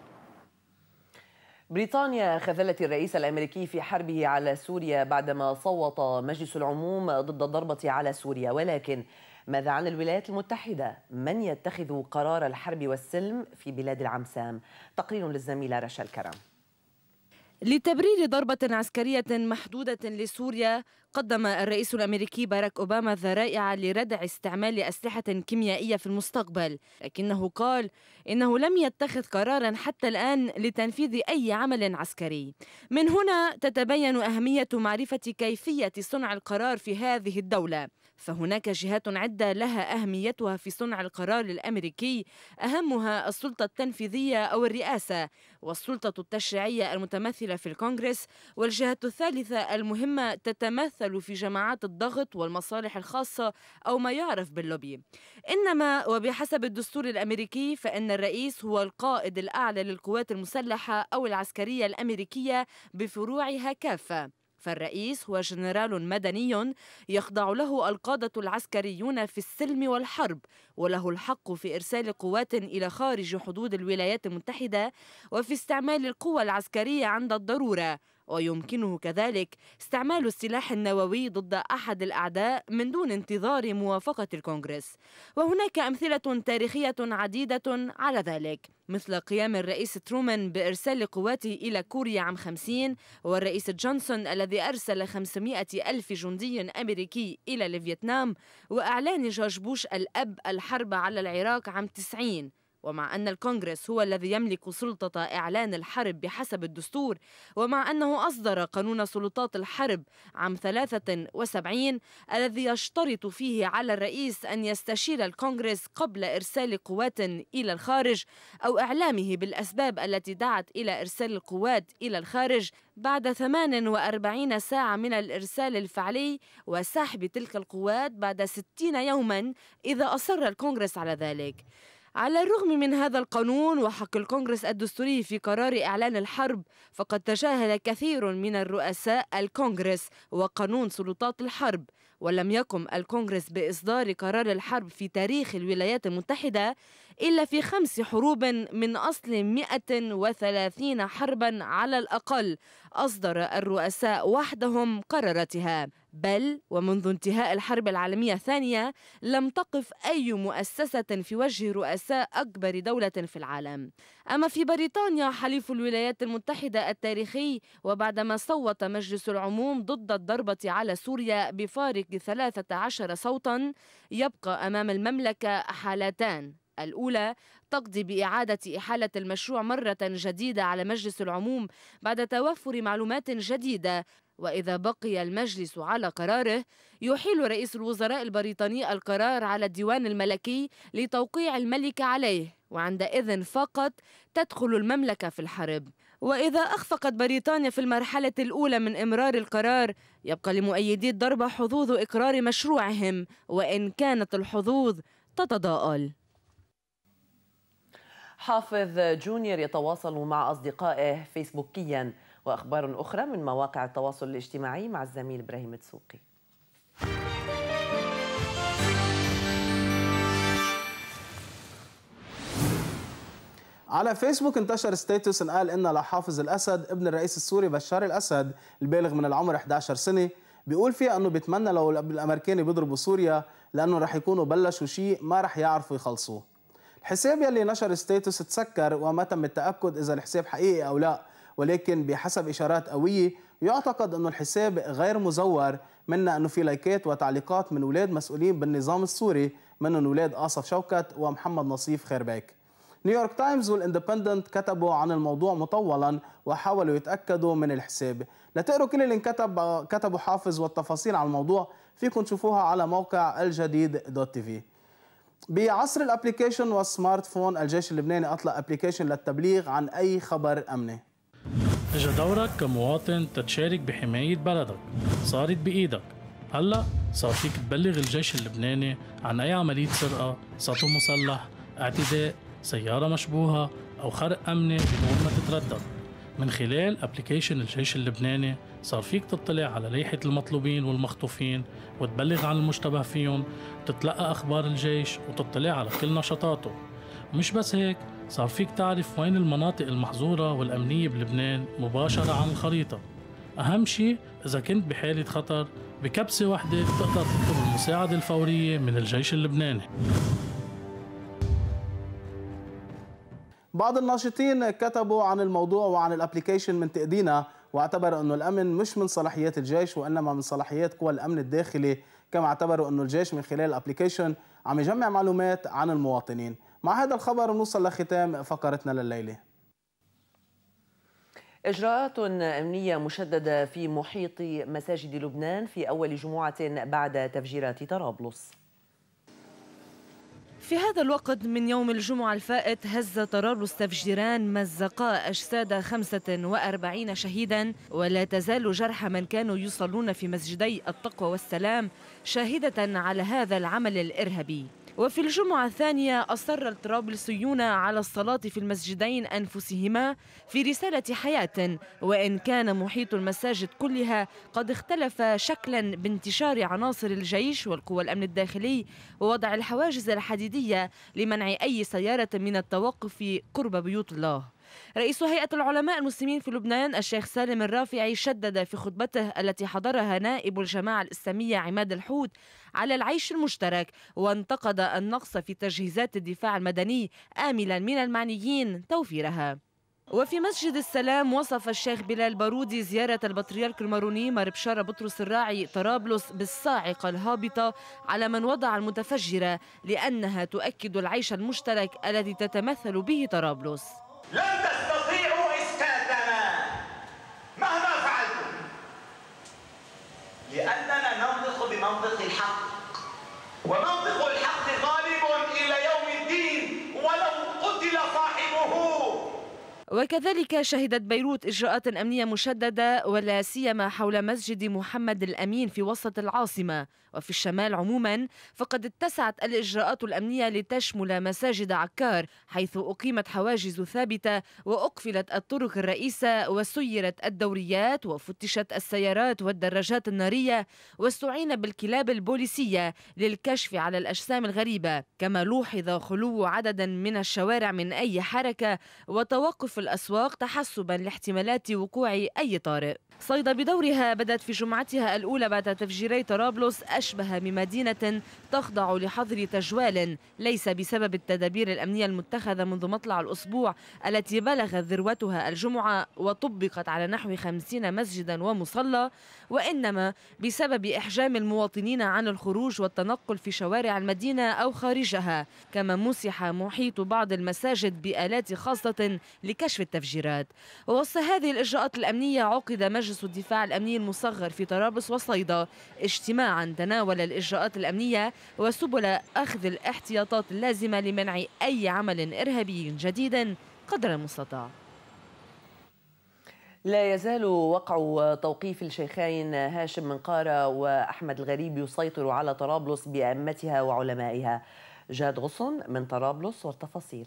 بريطانيا خذلت الرئيس الأمريكي في حربه على سوريا بعدما صوت مجلس العموم ضد الضربة على سوريا، ولكن ماذا عن الولايات المتحدة؟ من يتخذ قرار الحرب والسلم في بلاد العمسام؟ تقرير للزميلة رشا الكرم. لتبرير ضربة عسكرية محدودة لسوريا، قدم الرئيس الأمريكي باراك أوباما ذرائع لردع استعمال أسلحة كيميائية في المستقبل، لكنه قال إنه لم يتخذ قراراً حتى الآن لتنفيذ أي عمل عسكري. من هنا تتبين أهمية معرفة كيفية صنع القرار في هذه الدولة، فهناك جهات عدة لها أهميتها في صنع القرار الأمريكي، أهمها السلطة التنفيذية أو الرئاسة، والسلطة التشريعية المتمثلة في الكونغرس، والجهة الثالثة المهمة تتمثل في جماعات الضغط والمصالح الخاصة أو ما يعرف باللوبي. إنما وبحسب الدستور الأمريكي فإن الرئيس هو القائد الأعلى للقوات المسلحة أو العسكرية الأمريكية بفروعها كافة، فالرئيس هو جنرال مدني يخضع له القادة العسكريون في السلم والحرب، وله الحق في إرسال قوات إلى خارج حدود الولايات المتحدة وفي استعمال القوى العسكرية عند الضرورة، ويمكنه كذلك استعمال السلاح النووي ضد أحد الأعداء من دون انتظار موافقة الكونغرس. وهناك أمثلة تاريخية عديدة على ذلك، مثل قيام الرئيس ترومان بإرسال قواته إلى كوريا عام خمسين، والرئيس جونسون الذي أرسل خمسمائة ألف جندي أمريكي إلى فيتنام، وإعلان جورج بوش الأب الحرب على العراق عام تسعين. ومع أن الكونغرس هو الذي يملك سلطة إعلان الحرب بحسب الدستور، ومع أنه أصدر قانون سلطات الحرب عام ثلاثة وسبعين الذي يشترط فيه على الرئيس أن يستشير الكونغرس قبل إرسال قوات إلى الخارج أو إعلامه بالأسباب التي دعت إلى إرسال القوات إلى الخارج بعد ثمان وأربعين ساعة من الإرسال الفعلي، وسحب تلك القوات بعد ستين يوما إذا أصر الكونغرس على ذلك. على الرغم من هذا القانون وحق الكونغرس الدستوري في قرار إعلان الحرب، فقد تجاهل كثير من الرؤساء الكونغرس وقانون سلطات الحرب، ولم يقم الكونغرس بإصدار قرار الحرب في تاريخ الولايات المتحدة إلا في خمس حروب من أصل مئة وثلاثين حربا على الأقل أصدر الرؤساء وحدهم قراراتها. بل ومنذ انتهاء الحرب العالمية الثانية لم تقف أي مؤسسة في وجه رؤساء أكبر دولة في العالم. أما في بريطانيا حليف الولايات المتحدة التاريخي، وبعدما صوت مجلس العموم ضد الضربة على سوريا بفارق ثلاثة عشر صوتا، يبقى أمام المملكة حالتان: الأولى تقضي بإعادة إحالة المشروع مرة جديدة على مجلس العموم بعد توفر معلومات جديدة، وإذا بقي المجلس على قراره يحيل رئيس الوزراء البريطاني القرار على الديوان الملكي لتوقيع الملكة عليه، وعندئذ فقط تدخل المملكة في الحرب. وإذا أخفقت بريطانيا في المرحلة الأولى من إمرار القرار، يبقى لمؤيدي الضربة حظوظ إقرار مشروعهم، وإن كانت الحظوظ تتضاءل. حافظ جونيور يتواصل مع أصدقائه فيسبوكياً، وأخبار أخرى من مواقع التواصل الاجتماعي مع الزميل إبراهيم تسوقي. على فيسبوك انتشر ستيتوس قال إن لحافظ الأسد ابن الرئيس السوري بشار الأسد البالغ من العمر إحدى عشرة سنة، بيقول فيها أنه بيتمنى لو الأمريكان بيضربوا سوريا لأنه رح يكونوا بلشوا شيء ما رح يعرفوا يخلصوه. الحساب يلي نشر ستيتوس تسكر وما تم التأكد إذا الحساب حقيقي أو لا، ولكن بحسب إشارات قوية يعتقد أنه الحساب غير مزور، منها أنه في لايكات وتعليقات من أولاد مسؤولين بالنظام السوري، منهم أولاد آصف شوكت ومحمد نصيف خيربيك. نيويورك تايمز والاندبندنت كتبوا عن الموضوع مطولا وحاولوا يتأكدوا من الحساب. لتقروا كل اللي انكتب كتبوا حافظ والتفاصيل عن الموضوع فيكم تشوفوها على موقع الجديد دوت تي في. بعصر الابليكيشن والسمارت فون، الجيش اللبناني أطلق ابليكيشن للتبليغ عن أي خبر أمني. اجا دورك كمواطن تتشارك بحماية بلدك، صارت بإيدك. هلأ صار فيك تبلغ الجيش اللبناني عن أي عملية سرقة، سطو مسلح، اعتداء، سيارة مشبوهة أو خرق أمني بدون ما تتردد. من خلال ابليكيشن الجيش اللبناني صار فيك تطلع على لائحة المطلوبين والمخطوفين وتبلغ عن المشتبه فيهم، تتلقى أخبار الجيش وتطلع على كل نشاطاته. مش بس هيك، صار فيك تعرف وين المناطق المحظورة والأمنية بلبنان مباشرة عن الخريطة. أهم شيء إذا كنت بحالة خطر بكبسة واحدة بتقدر تطلب المساعدة الفورية من الجيش اللبناني. بعض الناشطين كتبوا عن الموضوع وعن الابليكيشن من تقدينا، واعتبروا انه الامن مش من صلاحيات الجيش وانما من صلاحيات قوى الامن الداخلي، كما اعتبروا انه الجيش من خلال الابليكيشن عم يجمع معلومات عن المواطنين. مع هذا الخبر نوصل لختام فقرتنا لليله. إجراءات أمنية مشددة في محيط مساجد لبنان في أول جمعة بعد تفجيرات طرابلس. في هذا الوقت من يوم الجمعة الفائت هز طرابلس تفجيران مزقا أجساد خمسة وأربعين شهيدا، ولا تزال جرح من كانوا يصلون في مسجدي التقوى والسلام شاهدة على هذا العمل الإرهابي. وفي الجمعة الثانية أصر الطرابلسيون على الصلاة في المسجدين أنفسهما في رسالة حياة، وإن كان محيط المساجد كلها قد اختلف شكلا بانتشار عناصر الجيش والقوى الأمن الداخلي ووضع الحواجز الحديدية لمنع أي سيارة من التوقف قرب بيوت الله. رئيس هيئة العلماء المسلمين في لبنان الشيخ سالم الرافعي شدد في خطبته التي حضرها نائب الجماعة الإسلامية عماد الحوت على العيش المشترك، وانتقد النقص في تجهيزات الدفاع المدني آملا من المعنيين توفيرها. وفي مسجد السلام وصف الشيخ بلال بارودي زيارة البطريرك الماروني مار بشارة بطرس الراعي طرابلس بالصاعقة الهابطة على من وضع المتفجرة، لأنها تؤكد العيش المشترك الذي تتمثل به طرابلس. لن تستطيعوا إسكاتنا مهما فعلتم، لأننا ننطق بمنطق الحق، ومنطق الحق غالب إلى يوم الدين ولو قتل صاحبه. وكذلك شهدت بيروت إجراءات أمنية مشددة ولا سيما حول مسجد محمد الأمين في وسط العاصمة. وفي الشمال عموما فقد اتسعت الإجراءات الأمنية لتشمل مساجد عكار، حيث أقيمت حواجز ثابتة وأقفلت الطرق الرئيسة وسيرت الدوريات وفتشت السيارات والدراجات النارية، واستعين بالكلاب البوليسية للكشف على الأجسام الغريبة. كما لوحظ خلو عدد من الشوارع من أي حركة وتوقف الأسواق تحسبا لاحتمالات وقوع أي طارئ. صيدا بدورها بدأت في جمعتها الأولى بعد تفجيري طرابلس أشبه بمدينة تخضع لحظر تجوال، ليس بسبب التدابير الأمنية المتخذة منذ مطلع الأسبوع التي بلغت ذروتها الجمعة وطبقت على نحو خمسين مسجدا ومصلى، وإنما بسبب إحجام المواطنين عن الخروج والتنقل في شوارع المدينة أو خارجها. كما مسح محيط بعض المساجد بآلات خاصة لكشف التفجيرات. ووسط هذه الإجراءات الأمنية عقد مجلس الدفاع الأمني المصغر في طرابلس وصيدا اجتماعا تناول الإجراءات الأمنية وسبل أخذ الاحتياطات اللازمة لمنع أي عمل إرهابي جديد قدر المستطاع. لا يزال وقع توقيف الشيخين هاشم منقارة وأحمد الغريب يسيطر على طرابلس بأئمتها وعلمائها. جاد غصن من طرابلس والتفاصيل.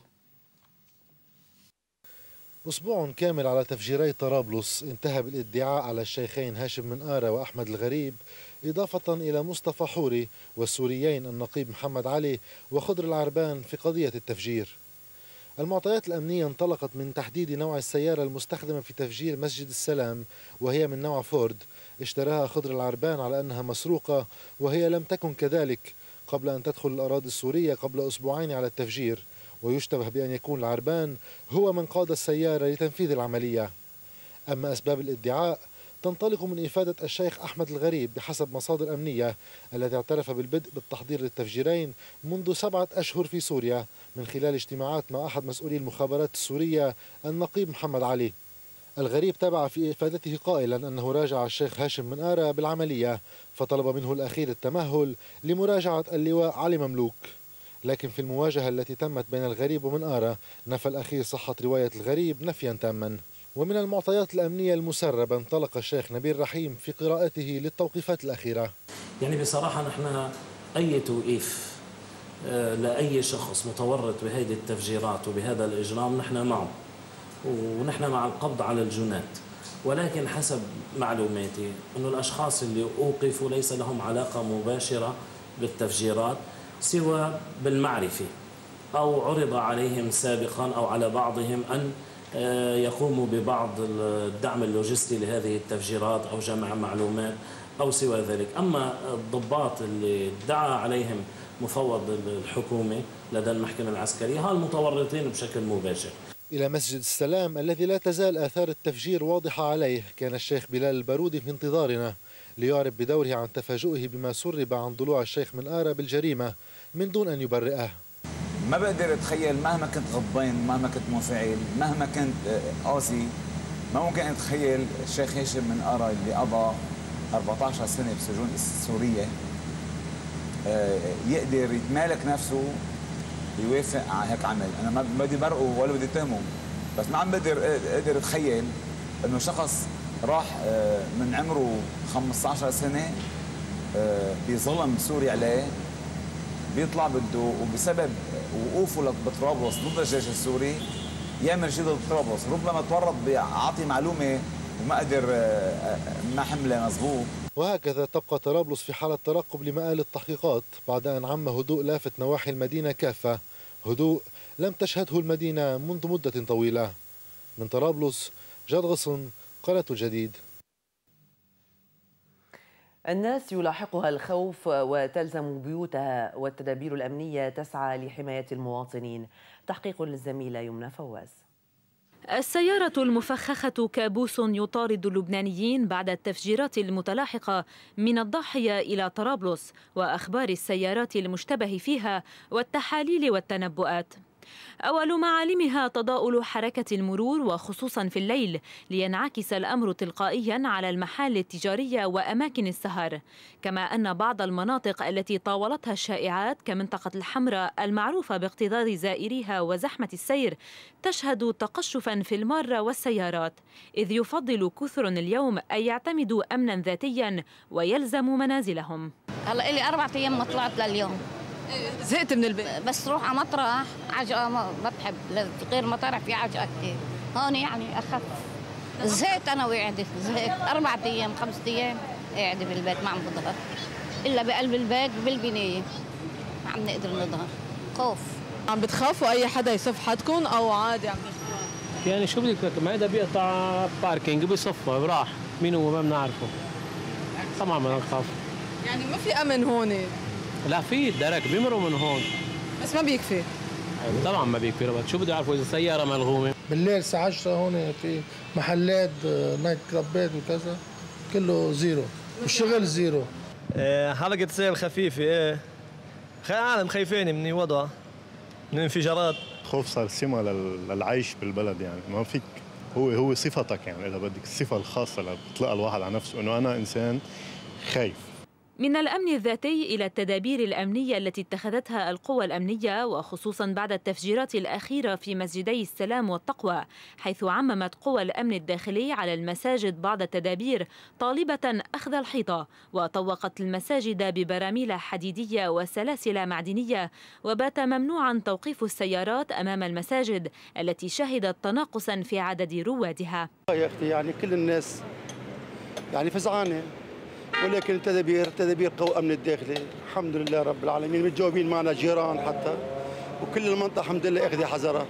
أسبوع كامل على تفجيري طرابلس انتهى بالادعاء على الشيخين هاشم منقارة وأحمد الغريب، إضافة إلى مصطفى حوري والسوريين النقيب محمد علي وخضر العربان في قضية التفجير. المعطيات الأمنية انطلقت من تحديد نوع السيارة المستخدمة في تفجير مسجد السلام، وهي من نوع فورد اشتراها خضر العربان على أنها مسروقة، وهي لم تكن كذلك قبل أن تدخل الأراضي السورية قبل أسبوعين على التفجير، ويشتبه بأن يكون العربان هو من قاد السيارة لتنفيذ العملية. أما أسباب الادعاء تنطلق من إفادة الشيخ أحمد الغريب بحسب مصادر أمنية، الذي اعترف بالبدء بالتحضير للتفجيرين منذ سبعة أشهر في سوريا من خلال اجتماعات مع أحد مسؤولي المخابرات السورية النقيب محمد علي. الغريب تابع في إفادته قائلا أنه راجع الشيخ هاشم منقارة بالعملية، فطلب منه الأخير التمهل لمراجعة اللواء علي مملوك. لكن في المواجهة التي تمت بين الغريب ومنقارة نفى الأخير صحة رواية الغريب نفيا تاما. ومن المعطيات الأمنية المسربة انطلق الشيخ نبيل رحيم في قراءته للتوقيفات الأخيرة. يعني بصراحة نحن أي توقيف لأي شخص متورط بهذه التفجيرات وبهذا الإجرام نحن معه، ونحن مع القبض على الجنات، ولكن حسب معلوماتي أن الأشخاص اللي أوقفوا ليس لهم علاقة مباشرة بالتفجيرات سوى بالمعرفة، أو عرض عليهم سابقا أو على بعضهم أن يقوموا ببعض الدعم اللوجستي لهذه التفجيرات أو جمع معلومات أو سوى ذلك. أما الضباط اللي ادعى عليهم مفوض الحكومة لدى المحكمة العسكرية هالمتورطين بشكل مباشر. إلى مسجد السلام الذي لا تزال آثار التفجير واضحة عليه كان الشيخ بلال البارودي في انتظارنا ليعرب بدوره عن تفاجؤه بما سرب عن ضلوع الشيخ منقارة بالجريمة من دون أن يبرئه. ما بقدر اتخيل مهما كنت غضبان، مهما كنت منفعل، مهما كنت قاسي، ما ممكن اتخيل الشيخ هاشم منقارة اللي قضى أربعة عشر سنة بسجون سوريا يقدر يتمالك نفسه يوافق على هيك عمل. انا ما بدي برقه ولا بدي اتهمه، بس ما عم بقدر اقدر اتخيل انه شخص راح من عمره خمسة عشر سنة بظلم سوري عليه بيطلع بده وبسبب وقوفه بطرابلس ضد الجيش السوري يعمل شيء ضد طرابلس، ربما تورط بأعطي معلومة وما قدر ما حمله مضبوط. وهكذا تبقى طرابلس في حالة ترقب لمآل التحقيقات بعد أن عم هدوء لافت نواحي المدينة كافة، هدوء لم تشهده المدينة منذ مدة طويلة. من طرابلس جاد غصن، قناة الجديد. الناس يلاحقها الخوف وتلزم بيوتها، والتدابير الأمنية تسعى لحماية المواطنين. تحقيق للزميلة يمنى فواز. السيارة المفخخة كابوس يطارد اللبنانيين بعد التفجيرات المتلاحقة من الضاحية إلى طرابلس وأخبار السيارات المشتبه فيها والتحاليل والتنبؤات. أول معالمها تضاؤل حركة المرور وخصوصا في الليل، لينعكس الأمر تلقائيا على المحال التجارية وأماكن السهر، كما أن بعض المناطق التي طاولتها الشائعات كمنطقة الحمراء المعروفة باكتظاظ زائريها وزحمة السير تشهد تقشفا في المارة والسيارات، إذ يفضل كثر اليوم أن يعتمدوا أمنا ذاتيا ويلزم منازلهم. هلا إلي أربعة أيام ما طلعت لليوم. زهقت من البيت؟ بس روح على مطرح عجقة ما بحب، غير مطرح في عجقة كثير، هون يعني أخف. زهقت أنا وقعدت، زهقت أربعة أيام خمسة أيام قاعدة بالبيت ما عم بظهر، إلا بقلب البيت بالبناية ما عم نقدر نظهر، خوف. عم بتخافوا أي حدا يصف حدكم أو عادي عم تخافوا؟ يعني شو بدك فيك، ما إذا بيقطع باركينج بيصفى براح، مين هو ما بنعرفه. طبعا ما نخاف. يعني ما في أمن هون؟ لا في الدرك بيمروا من هون بس ما بيكفي. يعني طبعا ما بيكفي، شو بده يعرفوا اذا سياره ملغومه. بالليل الساعه عشرة هون في محلات نايت كلابات وكذا كله زيرو، والشغل زيرو. إيه حلقه سير خفيفه. ايه العالم خايفين من وضع من انفجارات. خوف صار سمه للعيش بالبلد، يعني ما فيك، هو هو صفتك، يعني اذا بدك الصفه الخاصه اللي بتطلقها الواحد على نفسه انه انا انسان خايف. من الأمن الذاتي إلى التدابير الأمنية التي اتخذتها القوى الأمنية، وخصوصا بعد التفجيرات الأخيرة في مسجدي السلام والتقوى، حيث عممت قوى الأمن الداخلي على المساجد بعض التدابير طالبة أخذ الحيطة، وطوقت المساجد ببراميل حديدية وسلاسل معدنية، وبات ممنوعا توقيف السيارات أمام المساجد التي شهدت تناقصا في عدد روادها. يا أختي يعني كل الناس يعني فزعانة، ولكن التدابير تدابير قوى امن الداخلي الحمد لله رب العالمين، متجاوبين معنا جيران حتى، وكل المنطقه الحمد لله اخذه حذرها.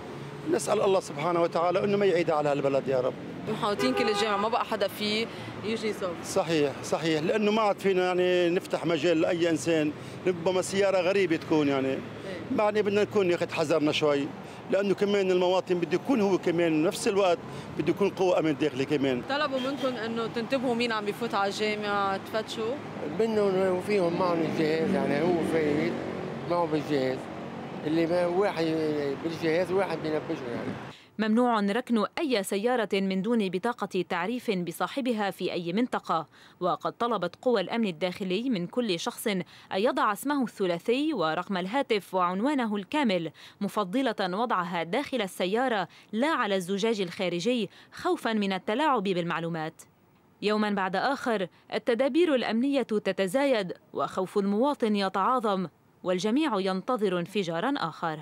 نسال الله سبحانه وتعالى انه ما يعيدها على هالبلد يا رب. محاوطين كل الجامعه، ما بقى حدا فيه يجي يصوت. صحيح صحيح، لانه ما عاد فينا يعني نفتح مجال لاي انسان، ربما سياره غريبه تكون يعني يعني بدنا نكون ياخذ حذرنا شوي، لانه كمان المواطن بده يكون هو كمان بنفس الوقت بده يكون قوة امن داخلي كمان. طلبوا منكم انه تنتبهوا مين عم بفوت على الجامعه تفتشوا؟ منهم وفيهم معهم الجهاز، يعني هو فايت معه بالجهاز، اللي ما واحد بالجهاز واحد بينبشه. يعني ممنوع ركن أي سيارة من دون بطاقة تعريف بصاحبها في أي منطقة، وقد طلبت قوى الأمن الداخلي من كل شخص أن يضع اسمه الثلاثي ورقم الهاتف وعنوانه الكامل، مفضلة وضعها داخل السيارة لا على الزجاج الخارجي، خوفا من التلاعب بالمعلومات. يوما بعد آخر التدابير الأمنية تتزايد وخوف المواطن يتعاظم، والجميع ينتظر انفجارا آخر.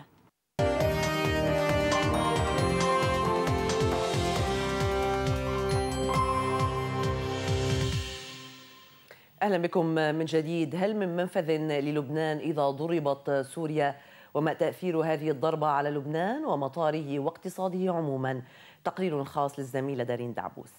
أهلا بكم من جديد. هل من منفذ للبنان إذا ضربت سوريا؟ وما تأثير هذه الضربة على لبنان ومطاره واقتصاده عموما؟ تقرير خاص للزميلة دارين دعبوس.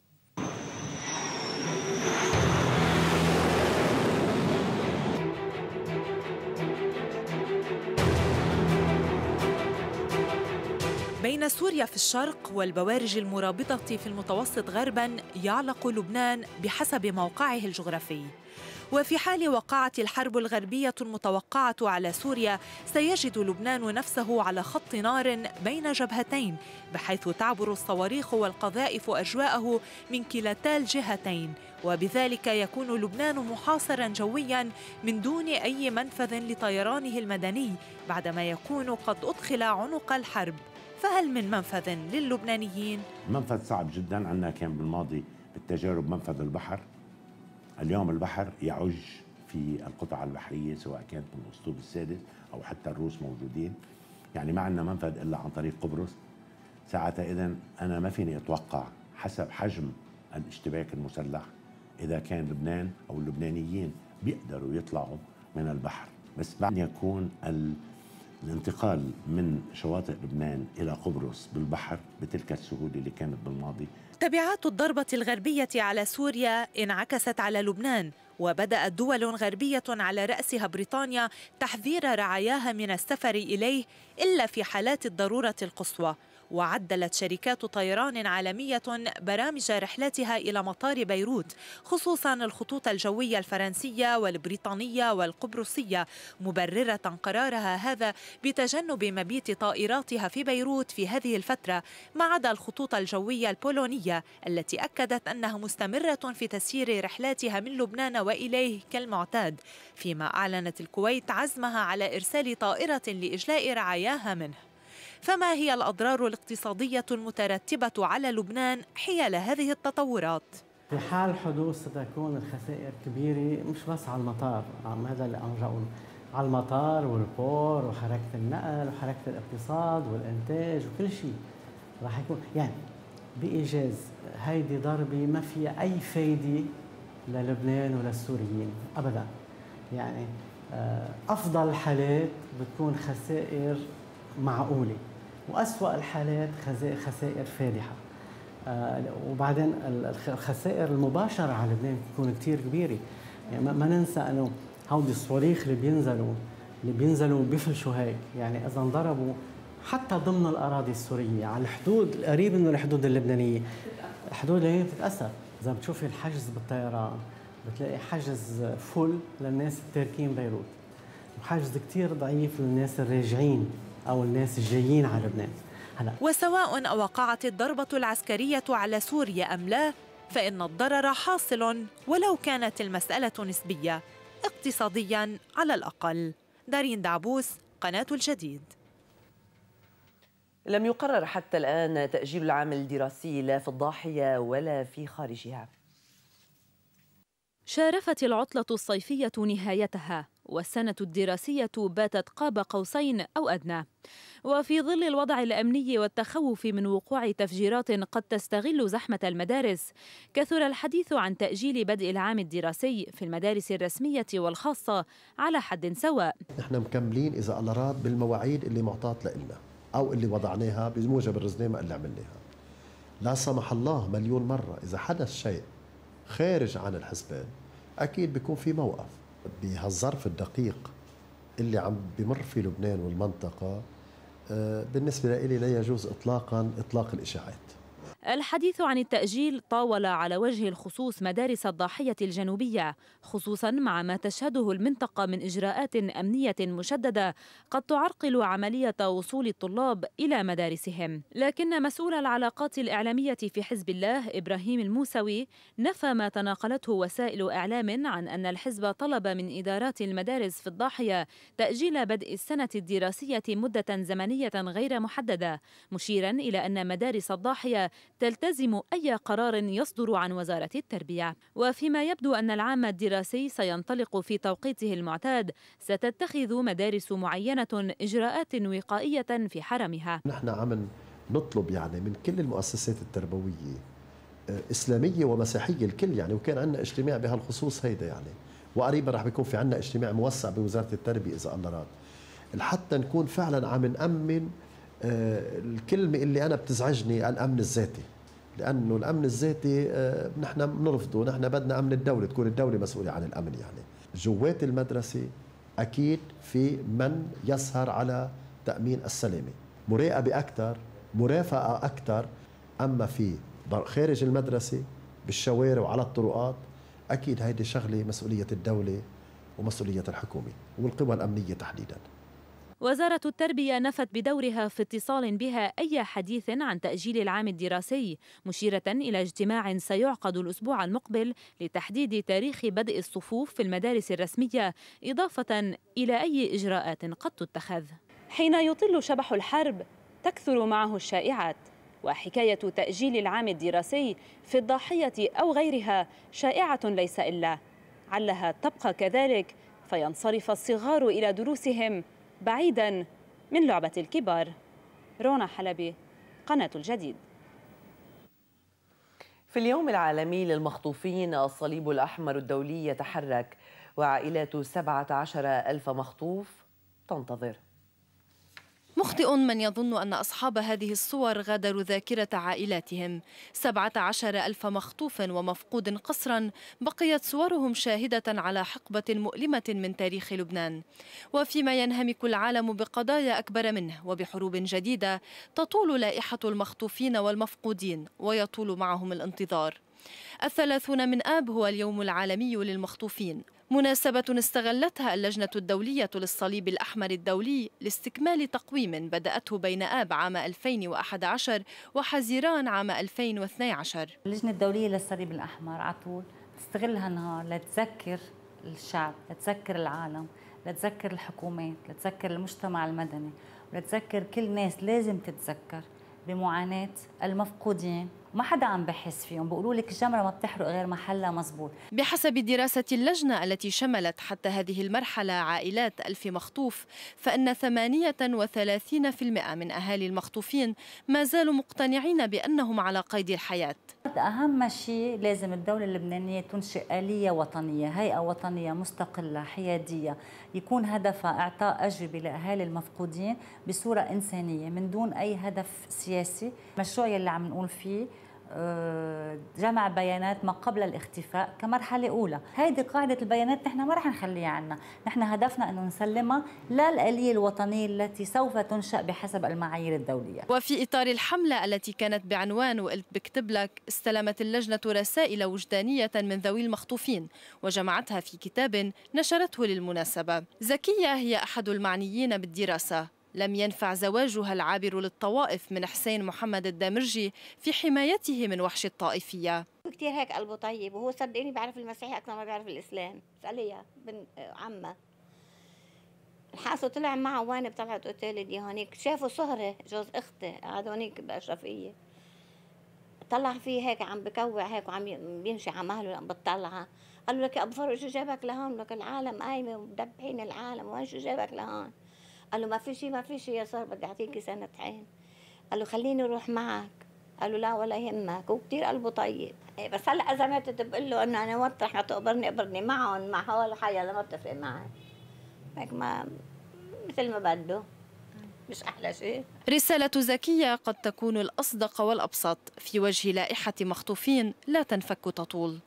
بين سوريا في الشرق والبوارج المرابطة في المتوسط غرباً يعلق لبنان بحسب موقعه الجغرافي. وفي حال وقعت الحرب الغربية المتوقعة على سوريا سيجد لبنان نفسه على خط نار بين جبهتين، بحيث تعبر الصواريخ والقذائف أجواءه من كلتا الجهتين، وبذلك يكون لبنان محاصرا جويا من دون أي منفذ لطيرانه المدني بعدما يكون قد أدخل عنق الحرب. فهل من منفذ للبنانيين؟ منفذ صعب جدا. عندنا كان بالماضي بالتجارب منفذ البحر، اليوم البحر يعج في القطع البحرية سواء كانت من الأسطول السادس أو حتى الروس موجودين، يعني ما عندنا منفذ إلا عن طريق قبرص. ساعتها إذن أنا ما فيني أتوقع حسب حجم الاشتباك المسلح إذا كان لبنان أو اللبنانيين بيقدروا يطلعوا من البحر، بس بعد يكون الانتقال من شواطئ لبنان إلى قبرص بالبحر بتلك السهولة اللي كانت بالماضي. تبعات الضربة الغربية على سوريا انعكست على لبنان، وبدأت دول غربية على رأسها بريطانيا تحذير رعاياها من السفر إليه إلا في حالات الضرورة القصوى. وعدلت شركات طيران عالمية برامج رحلاتها إلى مطار بيروت، خصوصا الخطوط الجوية الفرنسية والبريطانية والقبرصية، مبررة قرارها هذا بتجنب مبيت طائراتها في بيروت في هذه الفترة، ما عدا الخطوط الجوية البولونية التي أكدت أنها مستمرة في تسيير رحلاتها من لبنان وإليه كالمعتاد، فيما أعلنت الكويت عزمها على إرسال طائرة لإجلاء رعاياها منه. فما هي الأضرار الاقتصادية المترتبة على لبنان حيال هذه التطورات؟ في حال حدوث ستكون الخسائر كبيرة مش بس على المطار، عم هذا اللي أرجعوا على المطار والبور وحركة النقل وحركة الاقتصاد والإنتاج وكل شيء راح يكون، يعني بإيجاز هيدي ضربة ما فيها أي فايدة للبنان وللسوريين أبدا. يعني أفضل الحالات بتكون خسائر معقولة، وأسوأ الحالات خسائر فادحة. آه وبعدين الخسائر المباشرة على لبنان بتكون كتير كبيرة. يعني ما ننسى أنه هودي الصواريخ اللي بينزلوا اللي بينزلوا بيفلشوا هيك، يعني إذا انضربوا حتى ضمن الأراضي السورية على الحدود القريب من الحدود اللبنانية، الحدود اللي هي بتتأثر. إذا بتشوفي الحجز بالطيران بتلاقي حجز فل للناس التاركين بيروت، وحجز كتير ضعيف للناس الراجعين أو الناس الجايين على لبنان. هلا وسواء وقعت الضربة العسكرية على سوريا أم لا، فإن الضرر حاصل ولو كانت المسألة نسبية، اقتصادياً على الأقل. دارين دعبوس، قناة الجديد. لم يقرر حتى الآن تأجيل العام الدراسي لا في الضاحية ولا في خارجها. شارفت العطلة الصيفية نهايتها، والسنة الدراسية باتت قاب قوسين أو أدنى. وفي ظل الوضع الأمني والتخوف من وقوع تفجيرات قد تستغل زحمة المدارس، كثر الحديث عن تأجيل بدء العام الدراسي في المدارس الرسمية والخاصة على حد سواء. نحن مكملين إذا الله أراد بالمواعيد اللي معطاة لنا أو اللي وضعناها بموجب الرزنامة اللي عملناها. لا سمح الله مليون مرة إذا حدث شيء خارج عن الحسبان أكيد بيكون في موقف. بهالظرف الدقيق اللي عم بمر في لبنان والمنطقة، بالنسبة لي لا يجوز إطلاقاً إطلاق الإشاعات. الحديث عن التأجيل طاول على وجه الخصوص مدارس الضاحية الجنوبية، خصوصاً مع ما تشهده المنطقة من إجراءات أمنية مشددة قد تعرقل عملية وصول الطلاب إلى مدارسهم. لكن مسؤول العلاقات الإعلامية في حزب الله إبراهيم الموسوي نفى ما تناقلته وسائل إعلام عن أن الحزب طلب من إدارات المدارس في الضاحية تأجيل بدء السنة الدراسية مدة زمنية غير محددة، مشيراً إلى أن مدارس الضاحية تلتزم أي قرار يصدر عن وزارة التربية. وفيما يبدو أن العام الدراسي سينطلق في توقيته المعتاد، ستتخذ مدارس معينة إجراءات وقائية في حرمها. نحن عم نطلب يعني من كل المؤسسات التربوية إسلامية ومسيحية الكل، يعني وكان عندنا اجتماع بهالخصوص هيدا يعني، وقريبا رح بيكون في عندنا اجتماع موسع بوزارة التربية إذا الله راد، لحتى نكون فعلا عم نأمن الكلمة اللي أنا بتزعجني الأمن الذاتي، لأنه الأمن الذاتي نحن بنرفضه، نحن بدنا أمن الدولة، تكون الدولة مسؤولة عن الأمن. يعني جوات المدرسة أكيد في من يسهر على تأمين السلامة، مراقبة أكثر، مرافقة أكثر. أما في خارج المدرسة بالشوارع وعلى الطرقات أكيد هيدي شغلة مسؤولية الدولة ومسؤولية الحكومة والقوى الأمنية تحديداً. وزارة التربية نفت بدورها في اتصال بها أي حديث عن تأجيل العام الدراسي، مشيرة إلى اجتماع سيعقد الأسبوع المقبل لتحديد تاريخ بدء الصفوف في المدارس الرسمية، إضافة إلى أي إجراءات قد تتخذ. حين يطل شبح الحرب تكثر معه الشائعات، وحكاية تأجيل العام الدراسي في الضاحية أو غيرها شائعة ليس إلا، علها تبقى كذلك فينصرف الصغار إلى دروسهم بعيدا من لعبة الكبار. رونا حلبي، قناة الجديد. في اليوم العالمي للمخطوفين الصليب الأحمر الدولي يتحرك وعائلات سبعة عشر ألف مخطوف تنتظر. مخطئ من يظن أن أصحاب هذه الصور غادروا ذاكرة عائلاتهم. سبعة عشر ألف مخطوف ومفقود قسرا بقيت صورهم شاهدة على حقبة مؤلمة من تاريخ لبنان. وفيما ينهمك العالم بقضايا أكبر منه وبحروب جديدة، تطول لائحة المخطوفين والمفقودين ويطول معهم الانتظار. الثلاثون من آب هو اليوم العالمي للمخطوفين، مناسبة استغلتها اللجنة الدولية للصليب الأحمر الدولي لاستكمال تقويم بدأته بين آب عام ألفين وأحد عشر وحزيران عام ألفين واثني عشر. اللجنة الدولية للصليب الأحمر على طول تستغل هالنهار لتذكر الشعب، لتذكر العالم، لتذكر الحكومات، لتذكر المجتمع المدني، ولتذكر كل ناس لازم تتذكر بمعاناة المفقودين. ما حدا عم بحس فيهم، بيقولوا لك الجمرة ما بتحرق غير محلها مزبوط. بحسب دراسة اللجنة التي شملت حتى هذه المرحلة عائلات ألف مخطوف، فإن ثمانية وثلاثين بالمئة من أهالي المخطوفين ما زالوا مقتنعين بأنهم على قيد الحياة. أهم شيء لازم الدولة اللبنانية تنشئ آلية وطنية، هيئة وطنية مستقلة حيادية يكون هدفها إعطاء أجوبة لأهالي المفقودين بصورة إنسانية من دون أي هدف سياسي. المشروع يلي عم نقول فيه جمع بيانات ما قبل الاختفاء كمرحلة أولى. هيدي قاعدة البيانات نحن ما رح نخليها عنا، نحن هدفنا أنه نسلمها للآلية الوطنية التي سوف تنشأ بحسب المعايير الدولية. وفي إطار الحملة التي كانت بعنوان وقلت بكتب لك، استلمت اللجنة رسائل وجدانية من ذوي المخطوفين وجمعتها في كتاب نشرته للمناسبة. زكية هي أحد المعنيين بالدراسة. لم ينفع زواجها العابر للطوائف من حسين محمد الدامرجي في حمايته من وحش الطائفية. كثير هيك قلبه طيب، وهو صدقني بيعرف المسيحي أكثر ما بيعرف الإسلام. اسأليها بن عمه. الحاسه طلع معه وين بطلعت اوتيل دي هونيك، شافوا سهرة جوز أخته قاعد هونيك بأشرفية. طلع فيه هيك عم بكوع هيك وعم بيمشي على مهله بتطلعها. قال له لك أبو فرج شو جابك لهون؟ لك العالم قايمة ومدبحين العالم، وين شو جابك لهون؟ قال له ما في شيء ما في شيء يا صار بدي اعطيكي سنتين. قال له خليني اروح معك. قال له لا ولا يهمك، هو كثير قلبه طيب. بس هلا اذا ماتت بقول له انه انا مطرح ما تقبرني قبرني معهم مع هول الحياه ما بتفرق معي. هيك ما مثل ما بده، مش احلى شيء. رسالة زكية قد تكون الأصدق والأبسط في وجه لائحة مخطوفين لا تنفك تطول.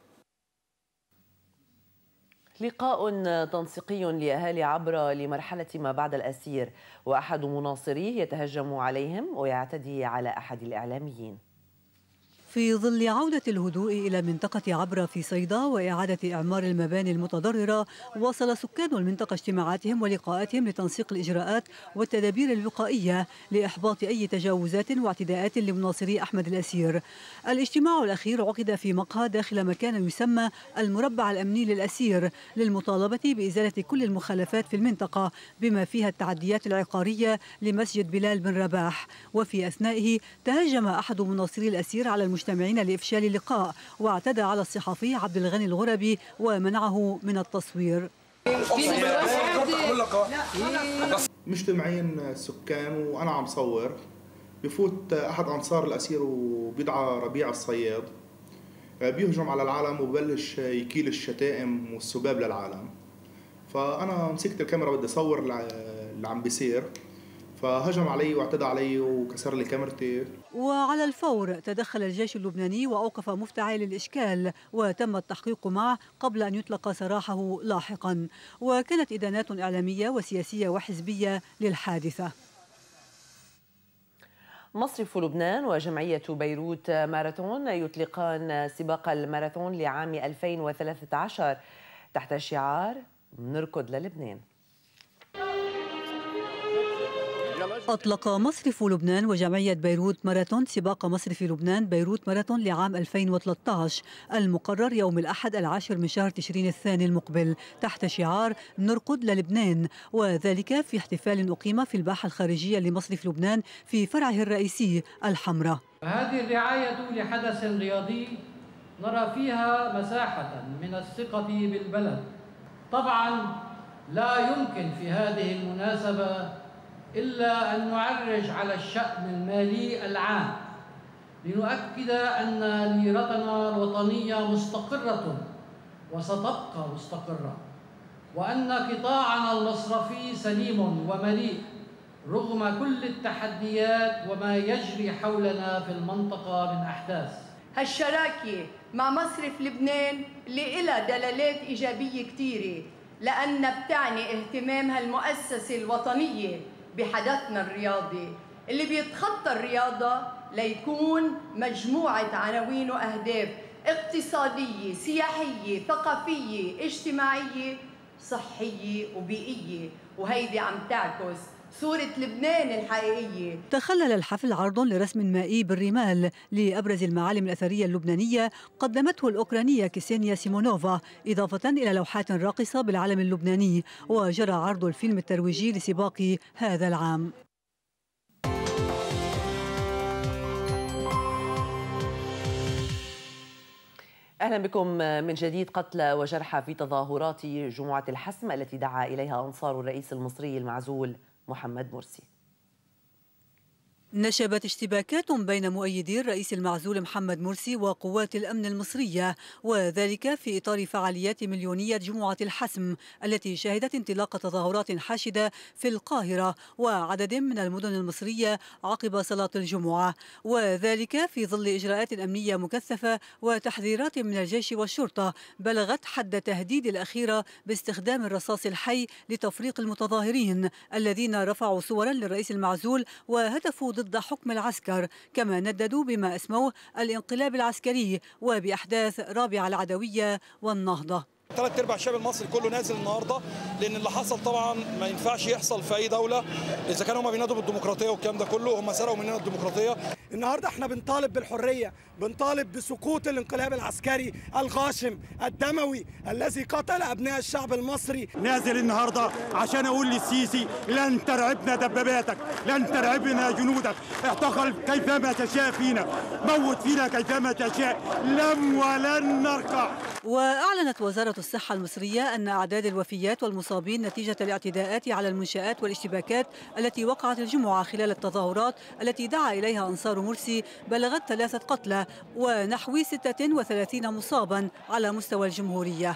لقاء تنسيقي لأهالي عبرة لمرحلة ما بعد الأسير، وأحد مناصريه يتهجم عليهم ويعتدي على أحد الإعلاميين. في ظل عودة الهدوء إلى منطقة عبرة في صيدا وإعادة إعمار المباني المتضررة، واصل سكان المنطقة اجتماعاتهم ولقاءاتهم لتنسيق الإجراءات والتدابير الوقائية لإحباط أي تجاوزات واعتداءات لمناصري أحمد الأسير. الاجتماع الأخير عقد في مقهى داخل مكان يسمى المربع الأمني للأسير للمطالبة بإزالة كل المخالفات في المنطقة بما فيها التعديات العقارية لمسجد بلال بن رباح. وفي أثنائه تهجم أحد مناصري الأسير على المجتمعين لإفشال اللقاء واعتدى على الصحفي عبد الغني الغربي ومنعه من التصوير. مجتمعين سكان وأنا عم صور، بفوت أحد أنصار الأسير وبيدعى ربيع الصياد، بيهجم على العالم وبلش يكيل الشتائم والسباب للعالم. فأنا مسكت الكاميرا بدي أصور اللي عم بيصير، فهجم علي واعتدى علي وكسر لي كاميرتي. وعلى الفور تدخل الجيش اللبناني وأوقف مفتعل الإشكال وتم التحقيق معه قبل أن يطلق سراحه لاحقا. وكانت إدانات إعلامية وسياسية وحزبية للحادثة. مصرف لبنان وجمعية بيروت ماراثون يطلقان سباق الماراثون لعام ألفين وثلاثة عشر تحت شعار نركض للبنان. أطلق مصرف لبنان وجمعية بيروت ماراثون سباق مصرف لبنان بيروت ماراثون لعام ألفين وثلاثة عشر المقرر يوم الأحد العاشر من شهر تشرين الثاني المقبل تحت شعار نركض للبنان، وذلك في احتفال أقيم في الباحة الخارجية لمصرف لبنان في فرعه الرئيسي الحمراء. هذه الرعاية لحدث رياضي نرى فيها مساحة من الثقة بالبلد. طبعا لا يمكن في هذه المناسبة إلا أن نعرج على الشأن المالي العام لنؤكد أن ليرتنا الوطنية مستقرة وستبقى مستقرة، وأن قطاعنا المصرفي سليم ومليء رغم كل التحديات وما يجري حولنا في المنطقة من أحداث. هالشراكة مع مصرف لبنان اللي إلها دلالات إيجابية كتيرة، لأنها بتعني اهتمام هالمؤسسة الوطنية بحدثنا الرياضي اللي بيتخطى الرياضة ليكون مجموعة عناوين وأهداف اقتصادية، سياحية، ثقافية، اجتماعية، صحية وبيئية، وهيدي عم تعكس صورة لبنان الحقيقية. تخلل الحفل عرض لرسم مائي بالرمال لأبرز المعالم الأثرية اللبنانية قدمته الأوكرانية كسينيا سيمونوفا، إضافة إلى لوحات راقصة بالعلم اللبناني، وجرى عرض الفيلم الترويجي لسباق هذا العام. أهلا بكم من جديد. قتلى وجرحى في تظاهرات جمعة الحسم التي دعا إليها أنصار الرئيس المصري المعزول محمد مرسي. نشبت اشتباكات بين مؤيدي الرئيس المعزول محمد مرسي وقوات الأمن المصرية، وذلك في إطار فعاليات مليونية جمعة الحسم التي شهدت انطلاق تظاهرات حاشدة في القاهرة وعدد من المدن المصرية عقب صلاة الجمعة، وذلك في ظل إجراءات أمنية مكثفة وتحذيرات من الجيش والشرطة بلغت حد تهديد الأخيرة باستخدام الرصاص الحي لتفريق المتظاهرين الذين رفعوا صورا للرئيس المعزول وهتفوا ضد حكم العسكر، كما نددوا بما اسموه الانقلاب العسكري وبأحداث رابعة العدوية والنهضة. ثلاث ارباع الشعب المصري كله نازل النهارده لان اللي حصل طبعا ما ينفعش يحصل في اي دوله. اذا كانوا هم بينادوا بالديمقراطيه والكلام ده كله، هم سرقوا مننا الديمقراطيه. النهارده احنا بنطالب بالحريه، بنطالب بسقوط الانقلاب العسكري الغاشم الدموي الذي قتل ابناء الشعب المصري. نازل النهارده عشان اقول للسيسي لن ترعبنا دباباتك، لن ترعبنا جنودك، اعتقل كيفما تشاء فينا، موت فينا كيفما تشاء، لم ولن نركع. وأعلنت وزارة الصحة المصرية أن أعداد الوفيات والمصابين نتيجة الاعتداءات على المنشآت والاشتباكات التي وقعت الجمعة خلال التظاهرات التي دعا إليها أنصار مرسي بلغت ثلاثة قتلى ونحو ستة وثلاثين مصابا على مستوى الجمهورية.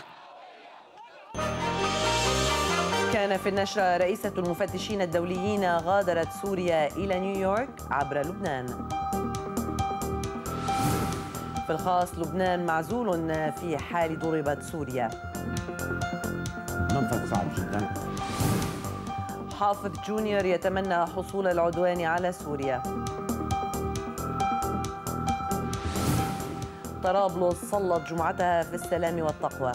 كان في النشرة رئيسة المفتشين الدوليين غادرت سوريا إلى نيويورك عبر لبنان. في الخاص لبنان معزول في حال ضربت سوريا. منفذ صعب جدا. حافظ جونيور يتمنى حصول العدوان على سوريا. طرابلس صلت جمعتها في السلام والتقوى.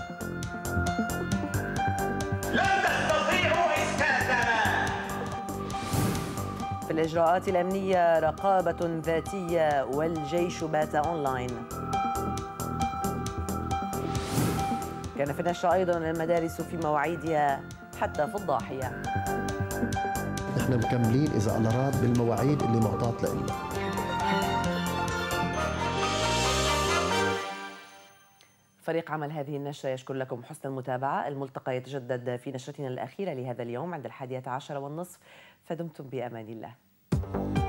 لن تستطيعوا إسكاتنا. في الإجراءات الأمنية رقابة ذاتية والجيش بات أونلاين. كان في النشر أيضا المدارس في مواعيدها حتى في الضاحية. نحن مكملين إذا الله راد بالمواعيد اللي معطاة لنا. فريق عمل هذه النشرة يشكر لكم حسن المتابعة. الملتقى يتجدد في نشرتنا الأخيرة لهذا اليوم عند الحادية عشر والنصف، فدمتم بأمان الله.